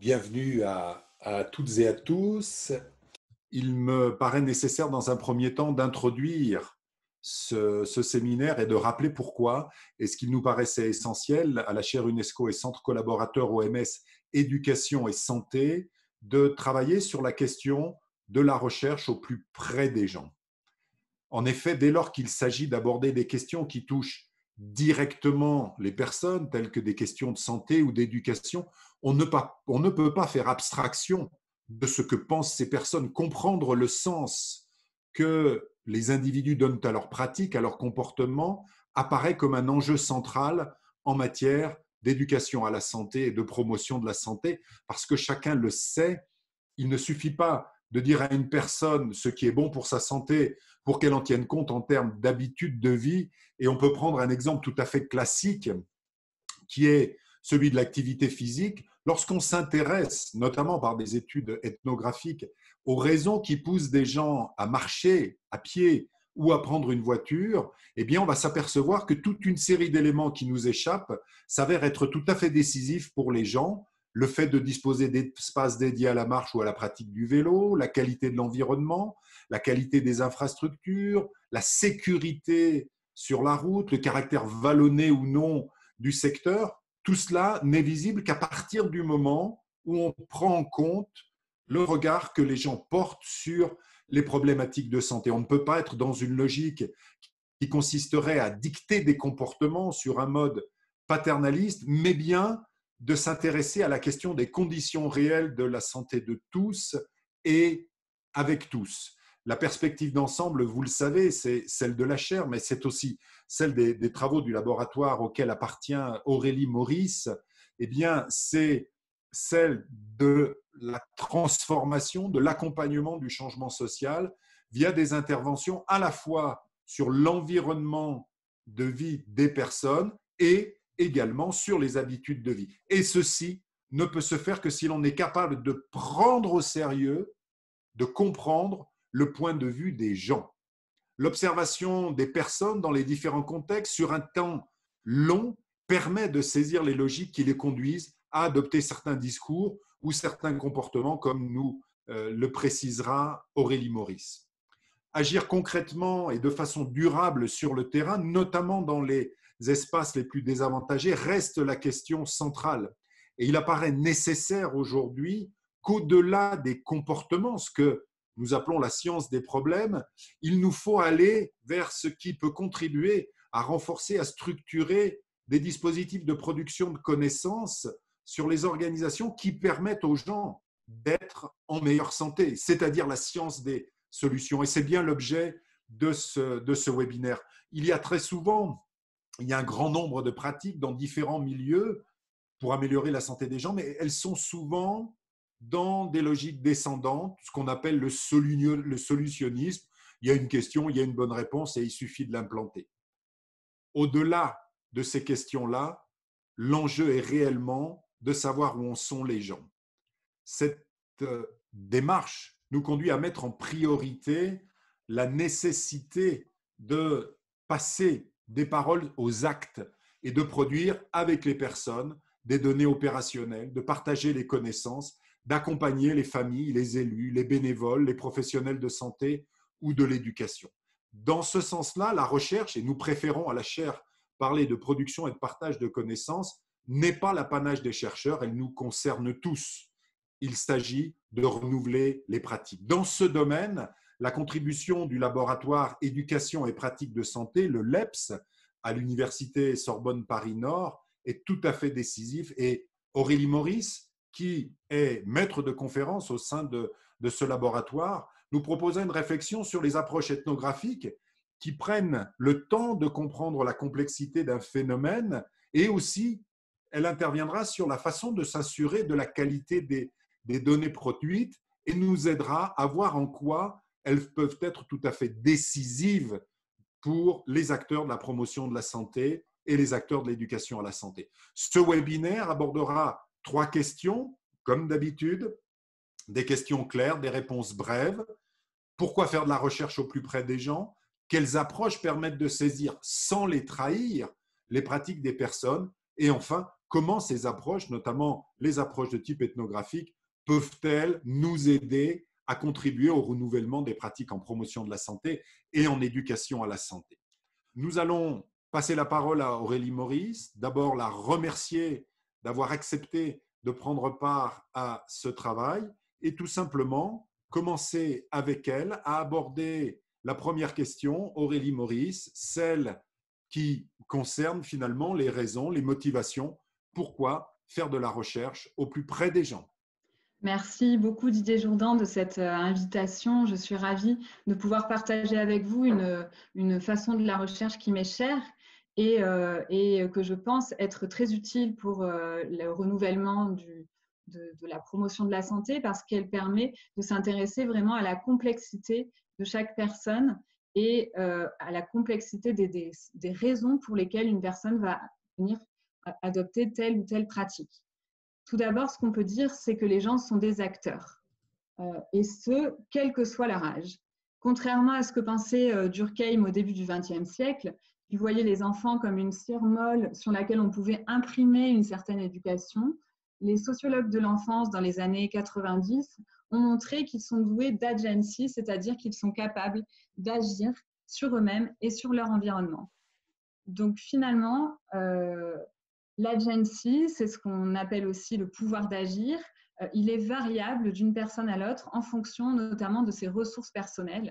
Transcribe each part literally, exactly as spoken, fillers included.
Bienvenue à, à toutes et à tous. Il me paraît nécessaire dans un premier temps d'introduire ce, ce séminaire et de rappeler pourquoi et ce qu'il nous paraissait essentiel à la chaire UNESCO et centre collaborateur O M S Éducation et Santé de travailler sur la question de la recherche au plus près des gens. En effet, dès lors qu'il s'agit d'aborder des questions qui touchent directement les personnes, telles que des questions de santé ou d'éducation, on ne, pas, on ne peut pas faire abstraction de ce que pensent ces personnes, comprendre le sens que les individus donnent à leur pratique, à leur comportement, apparaît comme un enjeu central en matière d'éducation à la santé et de promotion de la santé, parce que chacun le sait, il ne suffit pas de dire à une personne ce qui est bon pour sa santé pour qu'elle en tienne compte en termes d'habitude de vie. Et on peut prendre un exemple tout à fait classique qui est celui de l'activité physique. Lorsqu'on s'intéresse, notamment par des études ethnographiques, aux raisons qui poussent des gens à marcher à pied ou à prendre une voiture, eh bien, on va s'apercevoir que toute une série d'éléments qui nous échappent s'avèrent être tout à fait décisifs pour les gens. Le fait de disposer d'espaces dédiés à la marche ou à la pratique du vélo, la qualité de l'environnement, la qualité des infrastructures, la sécurité sur la route, le caractère vallonné ou non du secteur, tout cela n'est visible qu'à partir du moment où on prend en compte le regard que les gens portent sur les problématiques de santé. On ne peut pas être dans une logique qui consisterait à dicter des comportements sur un mode paternaliste, mais bien de s'intéresser à la question des conditions réelles de la santé de tous et avec tous. La perspective d'ensemble, vous le savez, c'est celle de la chaire, mais c'est aussi celle des, des travaux du laboratoire auquel appartient Aurélie Maurice. Eh bien, c'est celle de la transformation, de l'accompagnement du changement social via des interventions à la fois sur l'environnement de vie des personnes et également sur les habitudes de vie. Et ceci ne peut se faire que si l'on est capable de prendre au sérieux, de comprendre le point de vue des gens. L'observation des personnes dans les différents contextes sur un temps long permet de saisir les logiques qui les conduisent à adopter certains discours ou certains comportements, comme nous euh, le précisera Aurélie Maurice. Agir concrètement et de façon durable sur le terrain, notamment dans les espaces les plus désavantagés, reste la question centrale. Et il apparaît nécessaire aujourd'hui qu'au-delà des comportements, ce que nous appelons la science des problèmes, il nous faut aller vers ce qui peut contribuer à renforcer, à structurer des dispositifs de production de connaissances sur les organisations qui permettent aux gens d'être en meilleure santé, c'est-à-dire la science des solutions. Et c'est bien l'objet de ce, de ce webinaire. Il y a très souvent, il y a un grand nombre de pratiques dans différents milieux pour améliorer la santé des gens, mais elles sont souvent dans des logiques descendantes, ce qu'on appelle le solutionnisme. Il y a une question, il y a une bonne réponse et il suffit de l'implanter. Au-delà de ces questions-là, l'enjeu est réellement de savoir où en sont les gens. Cette euh, démarche nous conduit à mettre en priorité la nécessité de passer des paroles aux actes et de produire avec les personnes des données opérationnelles, de partager les connaissances, d'accompagner les familles, les élus, les bénévoles, les professionnels de santé ou de l'éducation. Dans ce sens-là, la recherche, et nous préférons à la chaire parler de production et de partage de connaissances, n'est pas l'apanage des chercheurs, elle nous concerne tous. Il s'agit de renouveler les pratiques. Dans ce domaine, la contribution du laboratoire éducation et pratique de santé, le L E P S, à l'université Sorbonne Paris-Nord, est tout à fait décisif. Et Aurélie Maurice, qui est maître de conférence au sein de, de ce laboratoire, nous proposait une réflexion sur les approches ethnographiques qui prennent le temps de comprendre la complexité d'un phénomène et aussi, elle interviendra sur la façon de s'assurer de la qualité des, des données produites et nous aidera à voir en quoi elles peuvent être tout à fait décisives pour les acteurs de la promotion de la santé et les acteurs de l'éducation à la santé. Ce webinaire abordera trois questions, comme d'habitude, des questions claires, des réponses brèves. Pourquoi faire de la recherche au plus près des gens? Quelles approches permettent de saisir, sans les trahir, les pratiques des personnes? Et enfin, comment ces approches, notamment les approches de type ethnographique, peuvent-elles nous aider à contribuer au renouvellement des pratiques en promotion de la santé et en éducation à la santé. Nous allons passer la parole à Aurélie Maurice, d'abord la remercier d'avoir accepté de prendre part à ce travail et tout simplement commencer avec elle à aborder la première question, Aurélie Maurice, celle qui concerne finalement les raisons, les motivations, pourquoi faire de la recherche au plus près des gens. Merci beaucoup Didier Jourdan de cette invitation. Je suis ravie de pouvoir partager avec vous une, une façon de la recherche qui m'est chère et, euh, et que je pense être très utile pour euh, le renouvellement du, de, de la promotion de la santé parce qu'elle permet de s'intéresser vraiment à la complexité de chaque personne et euh, à la complexité des, des, des raisons pour lesquelles une personne va venir adopter telle ou telle pratique. Tout d'abord, ce qu'on peut dire, c'est que les gens sont des acteurs, euh, et ce, quel que soit leur âge. Contrairement à ce que pensait euh, Durkheim au début du vingtième siècle, qui voyait les enfants comme une cire molle sur laquelle on pouvait imprimer une certaine éducation, les sociologues de l'enfance dans les années quatre-vingt-dix ont montré qu'ils sont doués d'agency, c'est-à-dire qu'ils sont capables d'agir sur eux-mêmes et sur leur environnement. Donc finalement, euh, l'agency, c'est ce qu'on appelle aussi le pouvoir d'agir. Euh, il est variable d'une personne à l'autre en fonction notamment de ses ressources personnelles.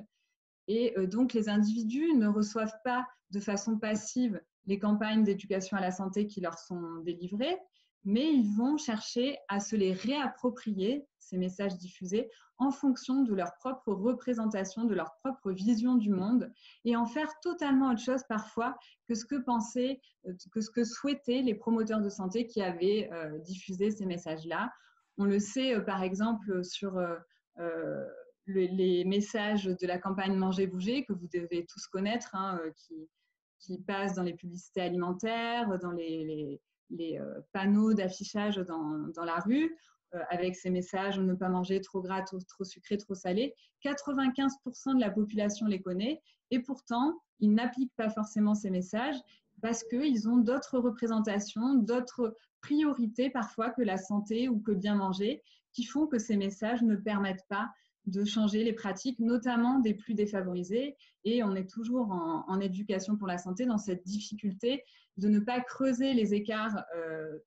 Et euh, donc, les individus ne reçoivent pas de façon passive les campagnes d'éducation à la santé qui leur sont délivrées, mais ils vont chercher à se les réapproprier, ces messages diffusés, en fonction de leur propre représentation, de leur propre vision du monde, et en faire totalement autre chose parfois que ce que pensaient, que ce que souhaitaient les promoteurs de santé qui avaient euh, diffusé ces messages-là. On le sait, euh, par exemple, sur euh, euh, le, les messages de la campagne Manger Bouger, que vous devez tous connaître, hein, euh, qui, qui passent dans les publicités alimentaires, dans les, les les euh, panneaux d'affichage dans, dans la rue, euh, avec ces messages « ne pas manger trop gras, trop, trop sucré, trop salé ». quatre-vingt-quinze pour cent de la population les connaît et pourtant, ils n'appliquent pas forcément ces messages parce qu'ils ont d'autres représentations, d'autres priorités parfois que la santé ou que bien manger, qui font que ces messages ne permettent pas de changer les pratiques, notamment des plus défavorisés. Et on est toujours en, en éducation pour la santé dans cette difficulté de ne pas creuser les écarts euh,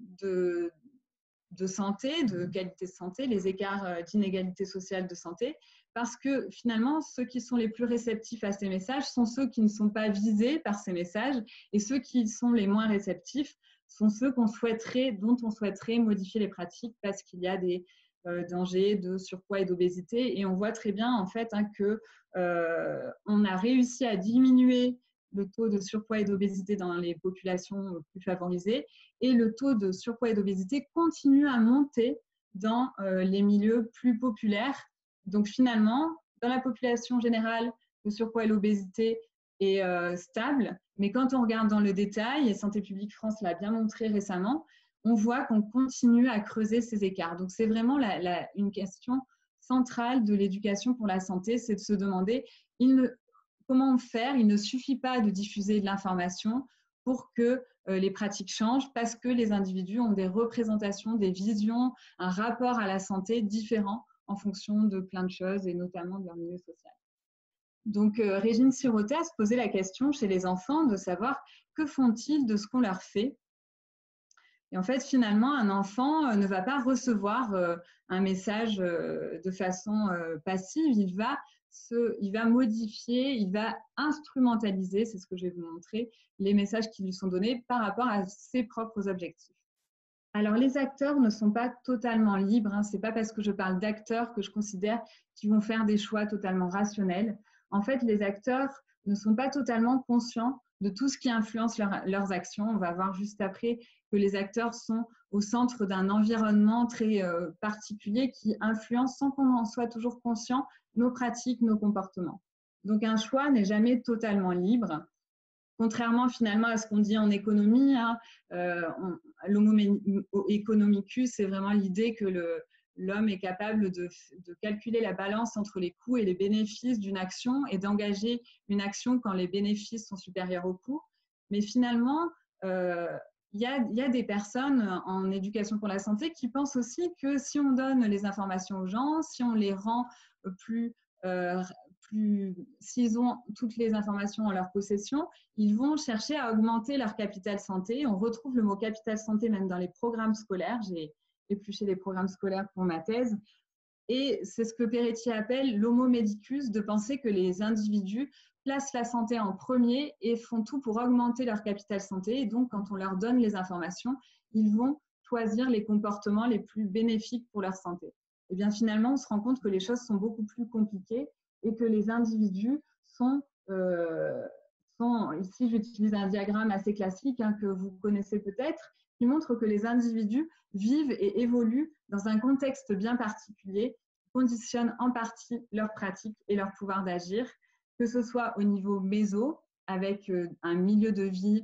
de, de santé, de qualité de santé, les écarts d'inégalité sociale de santé, parce que finalement, ceux qui sont les plus réceptifs à ces messages sont ceux qui ne sont pas visés par ces messages, et ceux qui sont les moins réceptifs sont ceux qu'on souhaiterait, dont on souhaiterait modifier les pratiques parce qu'il y a des euh, dangers de surpoids et d'obésité. Et on voit très bien en fait hein, que euh, on a réussi à diminuer le taux de surpoids et d'obésité dans les populations plus favorisées et le taux de surpoids et d'obésité continue à monter dans euh, les milieux plus populaires. Donc finalement, dans la population générale, le surpoids et l'obésité est euh, stable, mais quand on regarde dans le détail, et Santé publique France l'a bien montré récemment, on voit qu'on continue à creuser ces écarts. Donc c'est vraiment la, la, une question centrale de l'éducation pour la santé, c'est de se demander il ne, comment faire. Il ne suffit pas de diffuser de l'information pour que euh, les pratiques changent parce que les individus ont des représentations, des visions, un rapport à la santé différent en fonction de plein de choses et notamment de leur milieu social. Donc, euh, Régine Siroté se posait la question chez les enfants de savoir que font-ils de ce qu'on leur fait. Et en fait, finalement, un enfant euh, ne va pas recevoir euh, un message euh, de façon euh, passive, il va, se, il va modifier, il va instrumentaliser, c'est ce que je vais vous montrer, les messages qui lui sont donnés par rapport à ses propres objectifs. Alors, les acteurs ne sont pas totalement libres, hein. Ce n'est pas parce que je parle d'acteurs que je considère qu'ils vont faire des choix totalement rationnels. En fait, les acteurs ne sont pas totalement conscients de tout ce qui influence leur, leurs actions. On va voir juste après que les acteurs sont au centre d'un environnement très euh, particulier qui influence, sans qu'on en soit toujours conscient, nos pratiques, nos comportements. Donc, un choix n'est jamais totalement libre. Contrairement finalement à ce qu'on dit en économie, hein, euh, l'homo economicus, c'est vraiment l'idée que le, l'homme est capable de, de calculer la balance entre les coûts et les bénéfices d'une action et d'engager une action quand les bénéfices sont supérieurs aux coûts. Mais finalement, euh, il y a, il y a des personnes en éducation pour la santé qui pensent aussi que si on donne les informations aux gens, si on les rend plus, euh, plus s'ils ont toutes les informations en leur possession, ils vont chercher à augmenter leur capital santé. On retrouve le mot capital santé même dans les programmes scolaires. J'ai épluché les programmes scolaires pour ma thèse. Et c'est ce que Peretti appelle l'homo medicus, de penser que les individus placent la santé en premier et font tout pour augmenter leur capital santé. Et donc, quand on leur donne les informations, ils vont choisir les comportements les plus bénéfiques pour leur santé. Et bien finalement, on se rend compte que les choses sont beaucoup plus compliquées et que les individus sont, euh, sont ici j'utilise un diagramme assez classique hein, que vous connaissez peut-être, qui montre que les individus vivent et évoluent dans un contexte bien particulier, qui conditionne en partie leurs pratiques et leur pouvoir d'agir, que ce soit au niveau méso, avec un milieu de vie,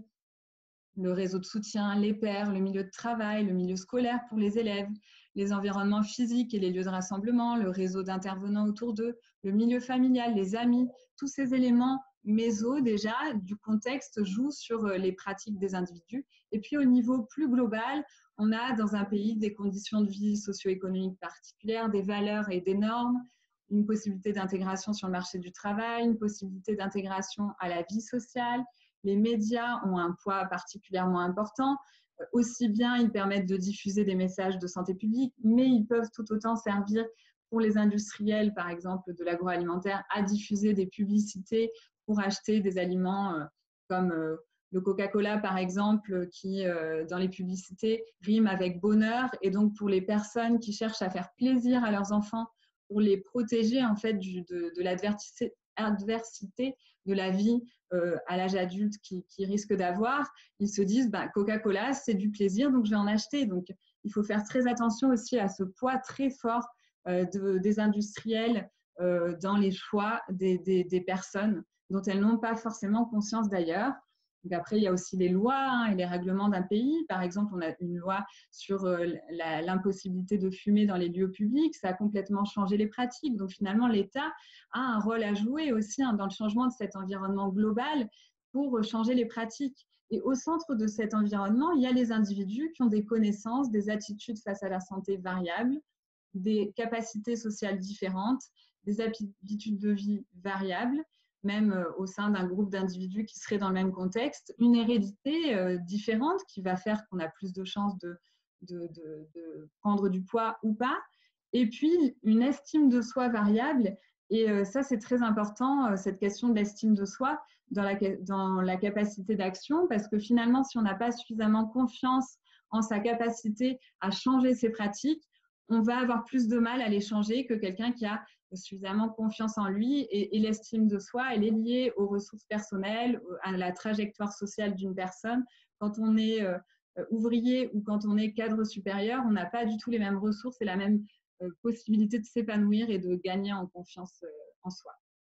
le réseau de soutien, les pairs, le milieu de travail, le milieu scolaire pour les élèves, les environnements physiques et les lieux de rassemblement, le réseau d'intervenants autour d'eux, le milieu familial, les amis, tous ces éléments méso déjà du contexte jouent sur les pratiques des individus. Et puis au niveau plus global, on a dans un pays des conditions de vie socio-économiques particulières, des valeurs et des normes, une possibilité d'intégration sur le marché du travail, une possibilité d'intégration à la vie sociale. Les médias ont un poids particulièrement important. Aussi bien, ils permettent de diffuser des messages de santé publique, mais ils peuvent tout autant servir pour les industriels, par exemple, de l'agroalimentaire, à diffuser des publicités pour acheter des aliments comme le Coca-Cola, par exemple, qui, dans les publicités, rime avec bonheur. Et donc, pour les personnes qui cherchent à faire plaisir à leurs enfants, pour les protéger, en fait, du, de, de l'adversité adversité de la vie euh, à l'âge adulte qu'ils qui risquent d'avoir, ils se disent bah, Coca-Cola, c'est du plaisir, donc je vais en acheter. Donc, il faut faire très attention aussi à ce poids très fort euh, de, des industriels euh, dans les choix des, des, des personnes dont elles n'ont pas forcément conscience d'ailleurs. Donc après, il y a aussi les lois hein, et les règlements d'un pays. Par exemple, on a une loi sur euh, l'impossibilité de fumer dans les lieux publics. Ça a complètement changé les pratiques. Donc finalement, l'État a un rôle à jouer aussi hein, dans le changement de cet environnement global pour changer les pratiques. Et au centre de cet environnement, il y a les individus qui ont des connaissances, des attitudes face à la santé variables, des capacités sociales différentes, des habitudes de vie variables, même au sein d'un groupe d'individus qui seraient dans le même contexte, une hérédité euh, différente qui va faire qu'on a plus de chances de, de, de, de prendre du poids ou pas, et puis une estime de soi variable. Et euh, ça, c'est très important, euh, cette question de l'estime de soi dans la, dans la capacité d'action, parce que finalement, si on n'a pas suffisamment confiance en sa capacité à changer ses pratiques, on va avoir plus de mal à les changer que quelqu'un qui a suffisamment confiance en lui. Et, et l'estime de soi, elle est liée aux ressources personnelles, à la trajectoire sociale d'une personne. Quand on est euh, ouvrier ou quand on est cadre supérieur, on n'a pas du tout les mêmes ressources et la même euh, possibilité de s'épanouir et de gagner en confiance euh, en soi.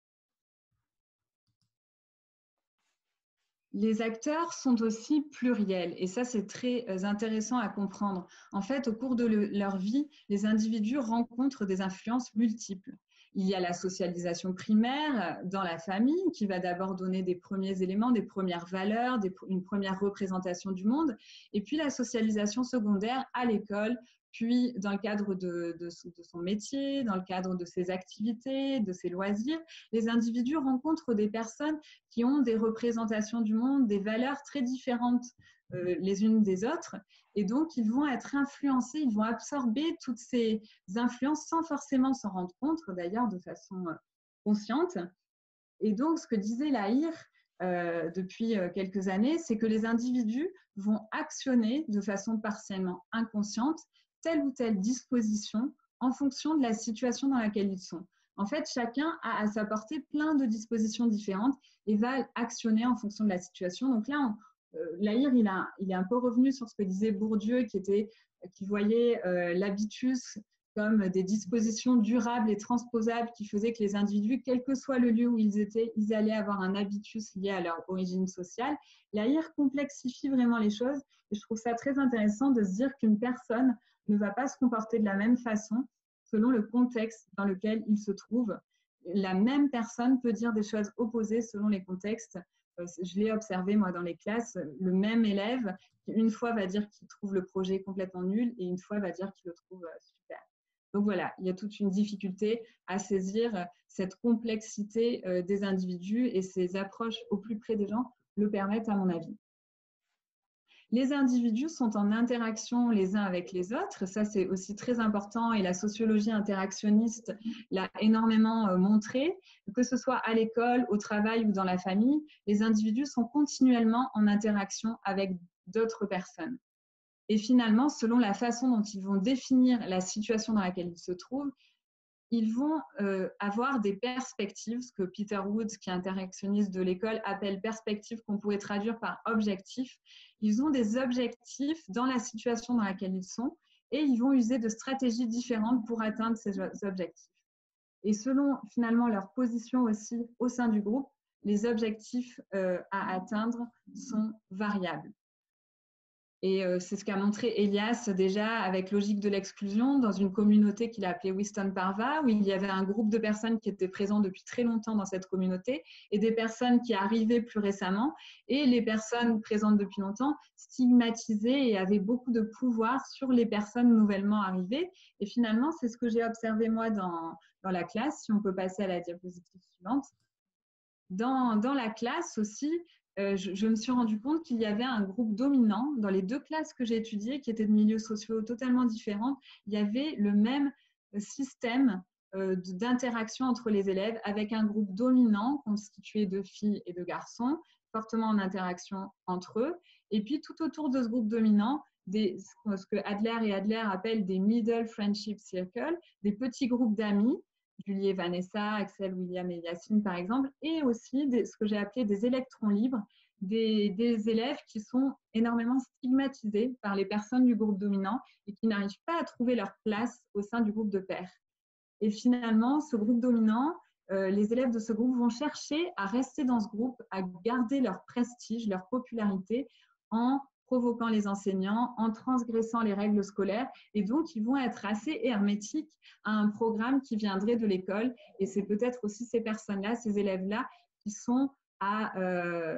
Les acteurs sont aussi pluriels et ça, c'est très intéressant à comprendre. En fait, au cours de le, leur vie, les individus rencontrent des influences multiples. Il y a la socialisation primaire dans la famille qui va d'abord donner des premiers éléments, des premières valeurs, des, une première représentation du monde. Et puis la socialisation secondaire à l'école, puis dans le cadre de, de, de son métier, dans le cadre de ses activités, de ses loisirs, les individus rencontrent des personnes qui ont des représentations du monde, des valeurs très différentes euh, les unes des autres. Et donc, ils vont être influencés, ils vont absorber toutes ces influences sans forcément s'en rendre compte, d'ailleurs de façon consciente. Et donc, ce que disait Lahir euh, depuis quelques années, c'est que les individus vont actionner de façon partiellement inconsciente telle ou telle disposition en fonction de la situation dans laquelle ils sont. En fait, chacun a à sa portée plein de dispositions différentes et va actionner en fonction de la situation. Donc là, on, euh, Lahir, il, a, il est un peu revenu sur ce que disait Bourdieu, qui, était, qui voyait euh, l'habitus comme des dispositions durables et transposables qui faisaient que les individus, quel que soit le lieu où ils étaient, ils allaient avoir un habitus lié à leur origine sociale. Lahir complexifie vraiment les choses et je trouve ça très intéressant de se dire qu'une personne ne va pas se comporter de la même façon selon le contexte dans lequel il se trouve. La même personne peut dire des choses opposées selon les contextes. Euh, je l'ai observé, moi, dans les classes, le même élève qui, une fois, va dire qu'il trouve le projet complètement nul et une fois, va dire qu'il le trouve euh, super. Donc voilà, il y a toute une difficulté à saisir cette complexité euh, des individus et ces approches au plus près des gens le permettent, à mon avis. Les individus sont en interaction les uns avec les autres. Ça, c'est aussi très important et la sociologie interactionniste l'a énormément euh, montré. Que ce soit à l'école, au travail ou dans la famille, les individus sont continuellement en interaction avec d'autres personnes. Et finalement, selon la façon dont ils vont définir la situation dans laquelle ils se trouvent, ils vont euh, avoir des perspectives, ce que Peter Woods, qui est interactionniste de l'école, appelle perspectives qu'on pourrait traduire par objectifs. Ils ont des objectifs dans la situation dans laquelle ils sont et ils vont user de stratégies différentes pour atteindre ces objectifs. Et selon finalement leur position aussi au sein du groupe, les objectifs euh, à atteindre sont variables. Et euh, c'est ce qu'a montré Elias déjà avec Logique de l'exclusion dans une communauté qu'il a appelée Weston Parva, où il y avait un groupe de personnes qui étaient présentes depuis très longtemps dans cette communauté et des personnes qui arrivaient plus récemment. Et les personnes présentes depuis longtemps stigmatisaient et avaient beaucoup de pouvoir sur les personnes nouvellement arrivées. Et finalement, c'est ce que j'ai observé moi dans, dans la classe, si on peut passer à la diapositive suivante. Dans, dans la classe aussi, Euh, je, je me suis rendu compte qu'il y avait un groupe dominant dans les deux classes que j'ai étudiées, qui étaient de milieux sociaux totalement différents. Il y avait le même système euh, d'interaction entre les élèves avec un groupe dominant constitué de filles et de garçons, fortement en interaction entre eux. Et puis, tout autour de ce groupe dominant, des, ce que Adler et Adler appellent des middle friendship circles, des petits groupes d'amis, Julie et Vanessa, Axel, William et Yacine par exemple, et aussi des, ce que j'ai appelé des électrons libres, des, des élèves qui sont énormément stigmatisés par les personnes du groupe dominant et qui n'arrivent pas à trouver leur place au sein du groupe de pairs. Et finalement, ce groupe dominant, euh, les élèves de ce groupe vont chercher à rester dans ce groupe, à garder leur prestige, leur popularité en provoquant les enseignants, en transgressant les règles scolaires. Et donc, ils vont être assez hermétiques à un programme qui viendrait de l'école. Et c'est peut-être aussi ces personnes-là, ces élèves-là, qui sont à, euh,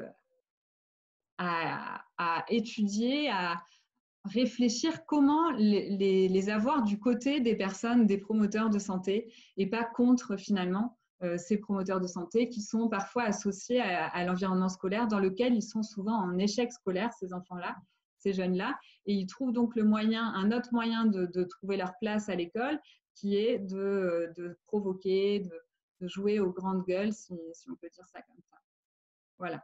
à, à étudier, à réfléchir comment les, les, les avoir du côté des personnes, des promoteurs de santé, et pas contre, finalement, euh, ces promoteurs de santé qui sont parfois associés à, à l'environnement scolaire dans lequel ils sont souvent en échec scolaire, ces enfants-là, ces jeunes-là, et ils trouvent donc le moyen, un autre moyen de, de trouver leur place à l'école, qui est de, de provoquer, de, de jouer aux grandes gueules, si, si on peut dire ça comme ça. Voilà.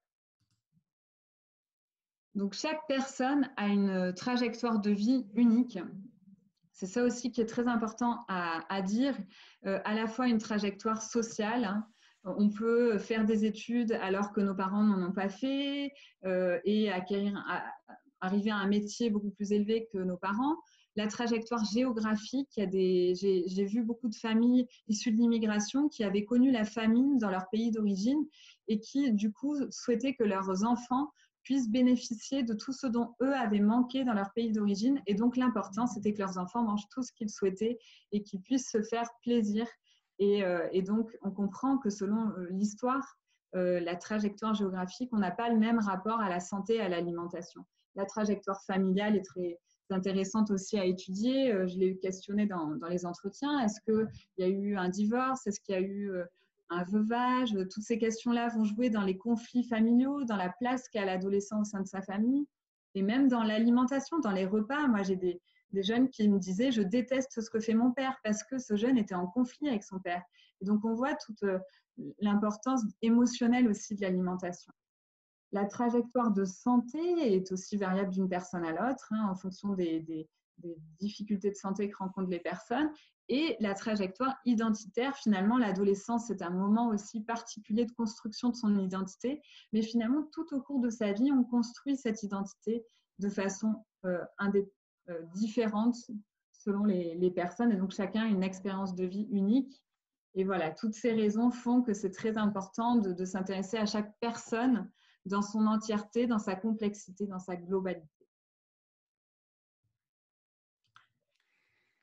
Donc, chaque personne a une trajectoire de vie unique. C'est ça aussi qui est très important à, à dire, euh, à la fois une trajectoire sociale. Hein. On peut faire des études alors que nos parents n'en ont pas fait euh, et acquérir, à, arriver à un métier beaucoup plus élevé que nos parents. La trajectoire géographique, il y a des, j'ai, j'ai vu beaucoup de familles issues de l'immigration qui avaient connu la famine dans leur pays d'origine et qui, du coup, souhaitaient que leurs enfants puissent bénéficier de tout ce dont eux avaient manqué dans leur pays d'origine. Et donc, l'important, c'était que leurs enfants mangent tout ce qu'ils souhaitaient et qu'ils puissent se faire plaisir. Et, euh, et donc, on comprend que selon euh, l'histoire, euh, la trajectoire géographique, on n'a pas le même rapport à la santé et à l'alimentation. La trajectoire familiale est très intéressante aussi à étudier. Euh, je l'ai questionné dans, dans les entretiens. Est-ce qu'il y a eu un divorce? Est-ce qu'il y a eu... Euh, un veuvage, toutes ces questions-là vont jouer dans les conflits familiaux, dans la place qu'a l'adolescent au sein de sa famille, et même dans l'alimentation, dans les repas. Moi, j'ai des, des jeunes qui me disaient « je déteste ce que fait mon père » parce que ce jeune était en conflit avec son père. Et donc, on voit toute l'importance émotionnelle aussi de l'alimentation. La trajectoire de santé est aussi variable d'une personne à l'autre, hein, en fonction des, des, des difficultés de santé que rencontrent les personnes. Et la trajectoire identitaire, finalement, l'adolescence, c'est un moment aussi particulier de construction de son identité. Mais finalement, tout au cours de sa vie, on construit cette identité de façon euh, indé- euh, différente selon les, les personnes. Et donc, chacun a une expérience de vie unique. Et voilà, toutes ces raisons font que c'est très important de, de s'intéresser à chaque personne dans son entièreté, dans sa complexité, dans sa globalité.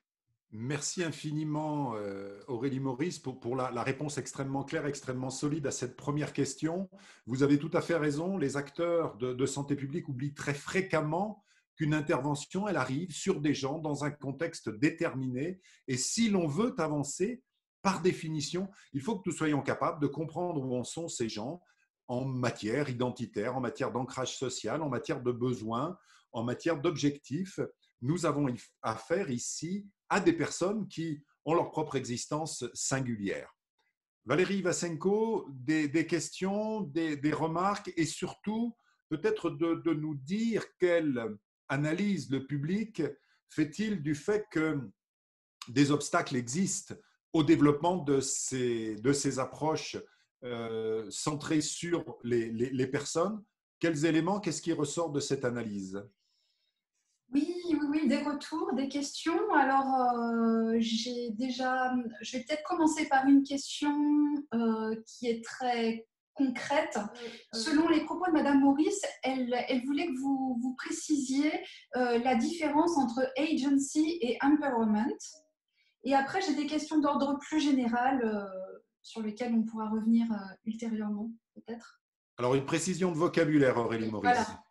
Merci infiniment, euh, Aurélie Maurice, pour, pour la, la réponse extrêmement claire, extrêmement solide à cette première question. Vous avez tout à fait raison. Les acteurs de, de santé publique oublient très fréquemment qu'une intervention, elle arrive sur des gens dans un contexte déterminé. Et si l'on veut avancer, par définition, il faut que nous soyons capables de comprendre où en sont ces gens en matière identitaire, en matière d'ancrage social, en matière de besoins, en matière d'objectifs. Nous avons affaire ici à des personnes qui ont leur propre existence singulière. Valérie Ivasenko, des, des questions, des, des, remarques et surtout peut-être de, de nous dire quelle analyse le public fait-il du fait que des obstacles existent au développement de ces, de ces approches euh, centrées sur les, les, les personnes. Quels éléments, qu'est-ce qui ressort de cette analyse? Oui, oui, oui, des retours, des questions. Alors, euh, j'ai déjà, je vais peut-être commencer par une question euh, qui est très concrète. Selon les propos de Madame Maurice, elle, elle voulait que vous, vous précisiez euh, la différence entre agency et empowerment. Et après, j'ai des questions d'ordre plus général euh, sur lesquelles on pourra revenir euh, ultérieurement, peut-être. Alors, une précision de vocabulaire, Aurélie Oui, Maurice. voilà.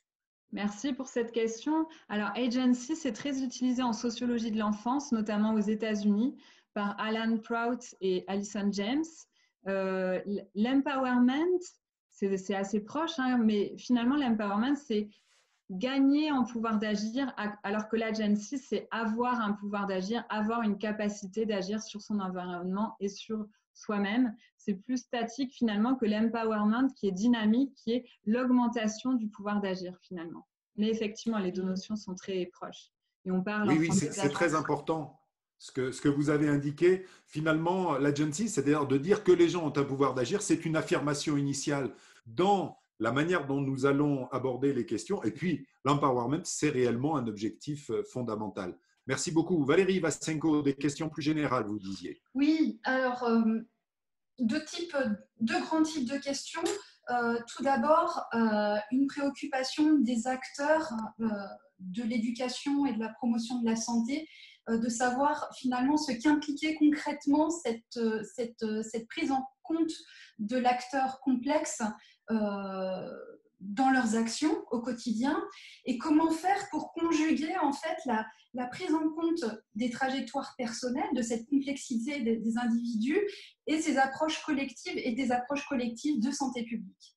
Merci pour cette question. Alors, agency, c'est très utilisé en sociologie de l'enfance, notamment aux États-Unis, par Alan Prout et Alison James. Euh, l'empowerment, c'est assez proche, hein, mais finalement, l'empowerment, c'est gagner en pouvoir d'agir, alors que l'agency, c'est avoir un pouvoir d'agir, avoir une capacité d'agir sur son environnement et sur soi-même. C'est plus statique finalement que l'empowerment qui est dynamique, qui est l'augmentation du pouvoir d'agir finalement. Mais effectivement, les deux notions sont très proches. Et on parle Oui, en oui, c'est très important. Ce que, ce que vous avez indiqué, finalement, l'agency, c'est-à-dire de dire que les gens ont un pouvoir d'agir, c'est une affirmation initiale dans la manière dont nous allons aborder les questions. Et puis, l'empowerment, c'est réellement un objectif fondamental. Merci beaucoup. Valérie Ivasenko, des questions plus générales, vous disiez. Oui, alors, euh, deux, types, deux grands types de questions. Euh, tout d'abord, euh, une préoccupation des acteurs euh, de l'éducation et de la promotion de la santé, euh, de savoir finalement ce qu'impliquait concrètement cette, cette, cette prise en compte de l'acteur complexe euh, dans leurs actions au quotidien et comment faire pour conjuguer en fait la, la prise en compte des trajectoires personnelles, de cette complexité des, des individus et ces approches collectives et des approches collectives de santé publique.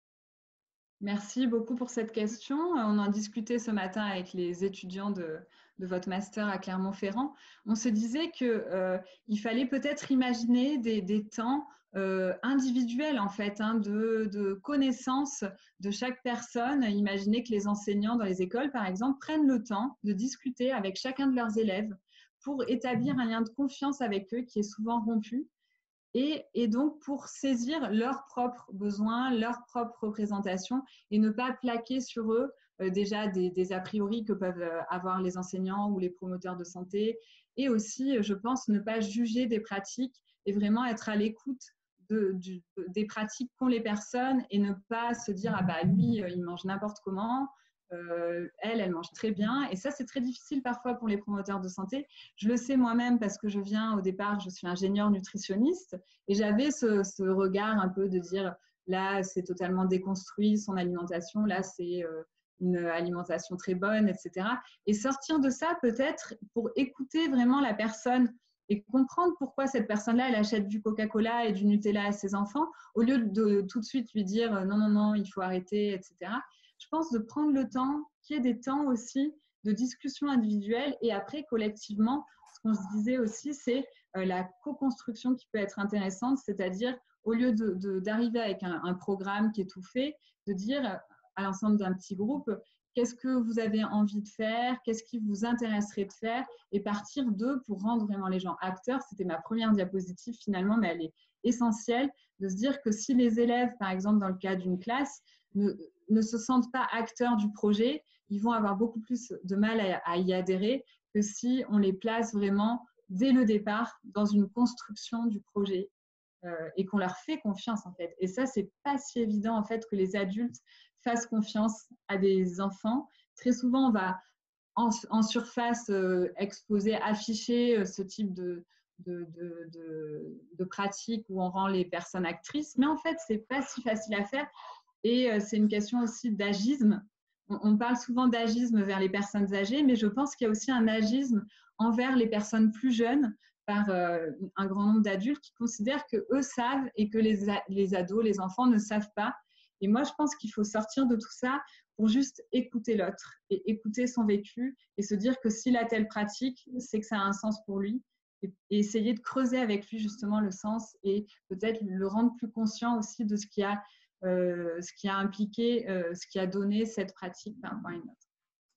Merci beaucoup pour cette question. On en discutait ce matin avec les étudiants de, de votre master à Clermont-Ferrand. On se disait qu'il euh, fallait peut-être imaginer des, des temps euh, individuels en fait, hein, de, de connaissance de chaque personne. Imaginez que les enseignants dans les écoles, par exemple, prennent le temps de discuter avec chacun de leurs élèves pour établir un lien de confiance avec eux qui est souvent rompu. Et, et donc pour saisir leurs propres besoins, leurs propres représentations et ne pas plaquer sur eux euh, déjà des, des a priori que peuvent avoir les enseignants ou les promoteurs de santé et aussi, je pense, ne pas juger des pratiques et vraiment être à l'écoute de, de, des pratiques qu'ont les personnes et ne pas se dire « ah bah lui, il mange n'importe comment ». Euh, elle, elle mange très bien. Et ça, c'est très difficile parfois pour les promoteurs de santé. Je le sais moi-même parce que je viens au départ, je suis ingénieure nutritionniste et j'avais ce, ce regard un peu de dire là, c'est totalement déconstruit son alimentation, là, c'est euh, une alimentation très bonne, et cetera. Et sortir de ça peut-être pour écouter vraiment la personne et comprendre pourquoi cette personne-là, elle achète du Coca-Cola et du Nutella à ses enfants, au lieu de tout de suite lui dire non, non, non, il faut arrêter, et cetera. Je pense de prendre le temps, qu'il y ait des temps aussi de discussion individuelle et après, collectivement, ce qu'on se disait aussi, c'est euh, la co-construction qui peut être intéressante, c'est-à-dire au lieu de, de, d'arriver avec un, un programme qui est tout fait, de dire à l'ensemble d'un petit groupe, qu'est-ce que vous avez envie de faire, qu'est-ce qui vous intéresserait de faire et partir d'eux pour rendre vraiment les gens acteurs. C'était ma première diapositive finalement, mais elle est essentielle de se dire que si les élèves, par exemple dans le cas d'une classe, ne, ne se sentent pas acteurs du projet, ils vont avoir beaucoup plus de mal à, à y adhérer que si on les place vraiment dès le départ dans une construction du projet euh, et qu'on leur fait confiance en fait. Et ça, c'est pas si évident en fait que les adultes fassent confiance à des enfants. Très souvent, on va en, en surface euh, exposer, afficher euh, ce type de, de, de, de, de pratique où on rend les personnes actrices. Mais en fait, ce n'est pas si facile à faire. Et euh, c'est une question aussi d'agisme. On, on parle souvent d'agisme vers les personnes âgées, mais je pense qu'il y a aussi un agisme envers les personnes plus jeunes par euh, un grand nombre d'adultes qui considèrent qu'eux savent et que les, les ados, les enfants ne savent pas. Et moi, je pense qu'il faut sortir de tout ça pour juste écouter l'autre et écouter son vécu et se dire que s'il a telle pratique, c'est que ça a un sens pour lui et, et essayer de creuser avec lui justement le sens et peut-être le rendre plus conscient aussi de ce qui a, euh, ce qui a impliqué, euh, ce qui a donné cette pratique par rapport à une autre.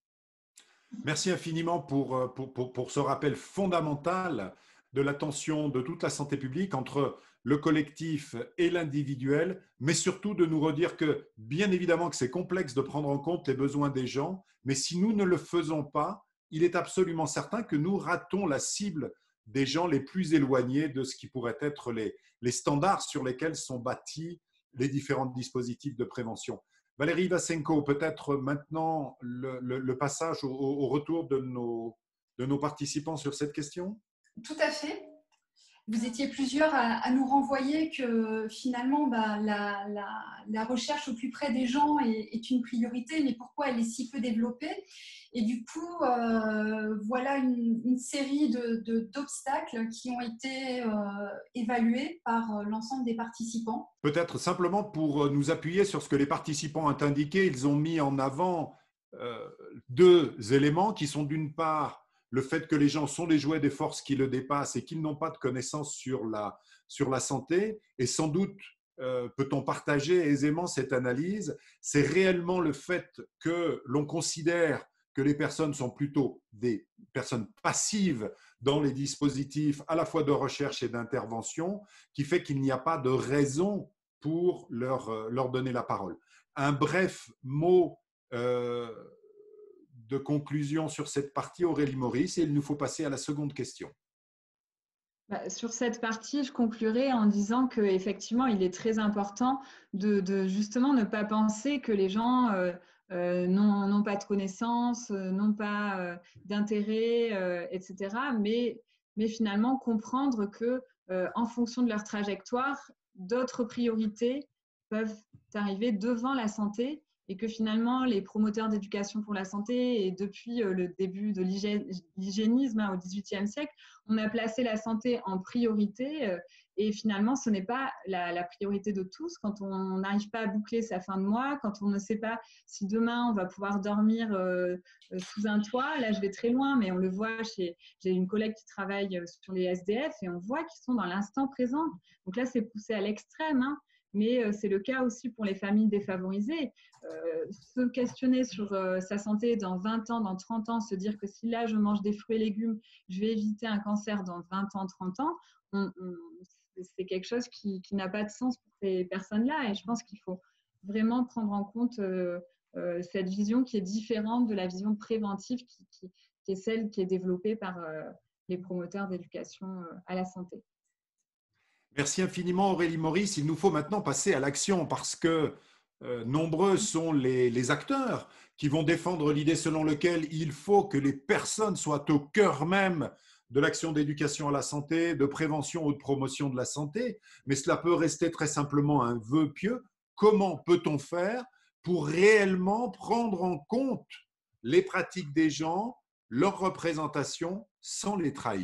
Merci infiniment pour, pour, pour, pour ce rappel fondamental de la tension de toute la santé publique entre le collectif et l'individuel, mais surtout de nous redire que, bien évidemment, que c'est complexe de prendre en compte les besoins des gens, mais si nous ne le faisons pas, il est absolument certain que nous ratons la cible des gens les plus éloignés de ce qui pourrait être les, les standards sur lesquels sont bâtis les différents dispositifs de prévention. Valérie Vassenko, peut-être maintenant le, le, le passage au, au retour de nos, de nos participants sur cette question? Tout à fait. Vous étiez plusieurs à, à nous renvoyer que finalement, bah, la, la, la recherche au plus près des gens est, est une priorité, mais pourquoi elle est si peu développée? Et du coup, euh, voilà une, une série de, de, d'obstacles qui ont été euh, évalués par l'ensemble des participants. Peut-être simplement pour nous appuyer sur ce que les participants ont indiqué, ils ont mis en avant euh, deux éléments qui sont d'une part le fait que les gens sont les jouets des forces qui le dépassent et qu'ils n'ont pas de connaissances sur la, sur la santé. Et sans doute, euh, peut-on partager aisément cette analyse, c'est réellement le fait que l'on considère que les personnes sont plutôt des personnes passives dans les dispositifs à la fois de recherche et d'intervention, qui fait qu'il n'y a pas de raison pour leur, leur donner la parole. Un bref mot euh, de conclusion sur cette partie, Aurélie Maurice, et il nous faut passer à la seconde question. Bah, sur cette partie, je conclurai en disant qu'effectivement, il est très important de, de justement ne pas penser que les gens euh, euh, n'ont pas de connaissances, euh, n'ont pas euh, d'intérêt, euh, et cetera. Mais, mais finalement, comprendre que euh, en fonction de leur trajectoire, d'autres priorités peuvent arriver devant la santé et que finalement, les promoteurs d'éducation pour la santé, et depuis le début de l'hygiénisme hein, au dix-huitième siècle, on a placé la santé en priorité euh, et finalement, ce n'est pas la, la priorité de tous. Quand on n'arrive pas à boucler sa fin de mois, quand on ne sait pas si demain, on va pouvoir dormir euh, sous un toit, là, je vais très loin, mais on le voit, chez, j'ai une collègue qui travaille sur les S D F et on voit qu'ils sont dans l'instant présent. Donc là, c'est poussé à l'extrême, hein. Mais c'est le cas aussi pour les familles défavorisées. Euh, se questionner sur euh, sa santé dans vingt ans, dans trente ans, se dire que si là, je mange des fruits et légumes, je vais éviter un cancer dans vingt ans, trente ans, on, on, c'est quelque chose qui, qui n'a pas de sens pour ces personnes-là. Et je pense qu'il faut vraiment prendre en compte euh, euh, cette vision qui est différente de la vision préventive qui, qui, qui est celle qui est développée par euh, les promoteurs d'éducation euh, à la santé. Merci infiniment Aurélie Maurice. Il nous faut maintenant passer à l'action parce que euh, nombreux sont les, les acteurs qui vont défendre l'idée selon laquelle il faut que les personnes soient au cœur même de l'action d'éducation à la santé, de prévention ou de promotion de la santé. Mais cela peut rester très simplement un vœu pieux. Comment peut-on faire pour réellement prendre en compte les pratiques des gens, leur représentation, sans les trahir ?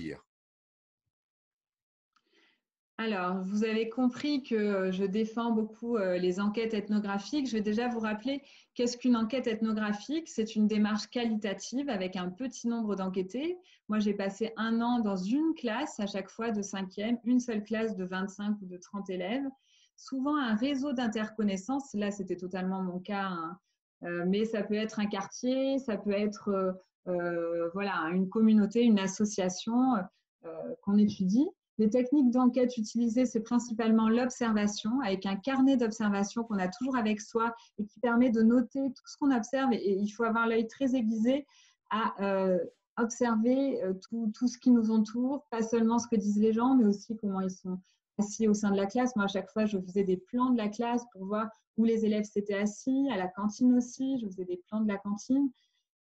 Alors, vous avez compris que je défends beaucoup les enquêtes ethnographiques. Je vais déjà vous rappeler qu'est-ce qu'une enquête ethnographique. C'est une démarche qualitative avec un petit nombre d'enquêtés. Moi, j'ai passé un an dans une classe à chaque fois de cinquième, une seule classe de vingt-cinq ou de trente élèves. Souvent un réseau d'interconnaissances. Là, c'était totalement mon cas, hein. euh, mais ça peut être un quartier, ça peut être euh, euh, voilà, une communauté, une association euh, qu'on étudie. Les techniques d'enquête utilisées, c'est principalement l'observation, avec un carnet d'observation qu'on a toujours avec soi et qui permet de noter tout ce qu'on observe. Et il faut avoir l'œil très aiguisé à euh, observer euh, tout, tout ce qui nous entoure, pas seulement ce que disent les gens, mais aussi comment ils sont assis au sein de la classe. Moi, à chaque fois, je faisais des plans de la classe pour voir où les élèves s'étaient assis, à la cantine aussi, je faisais des plans de la cantine.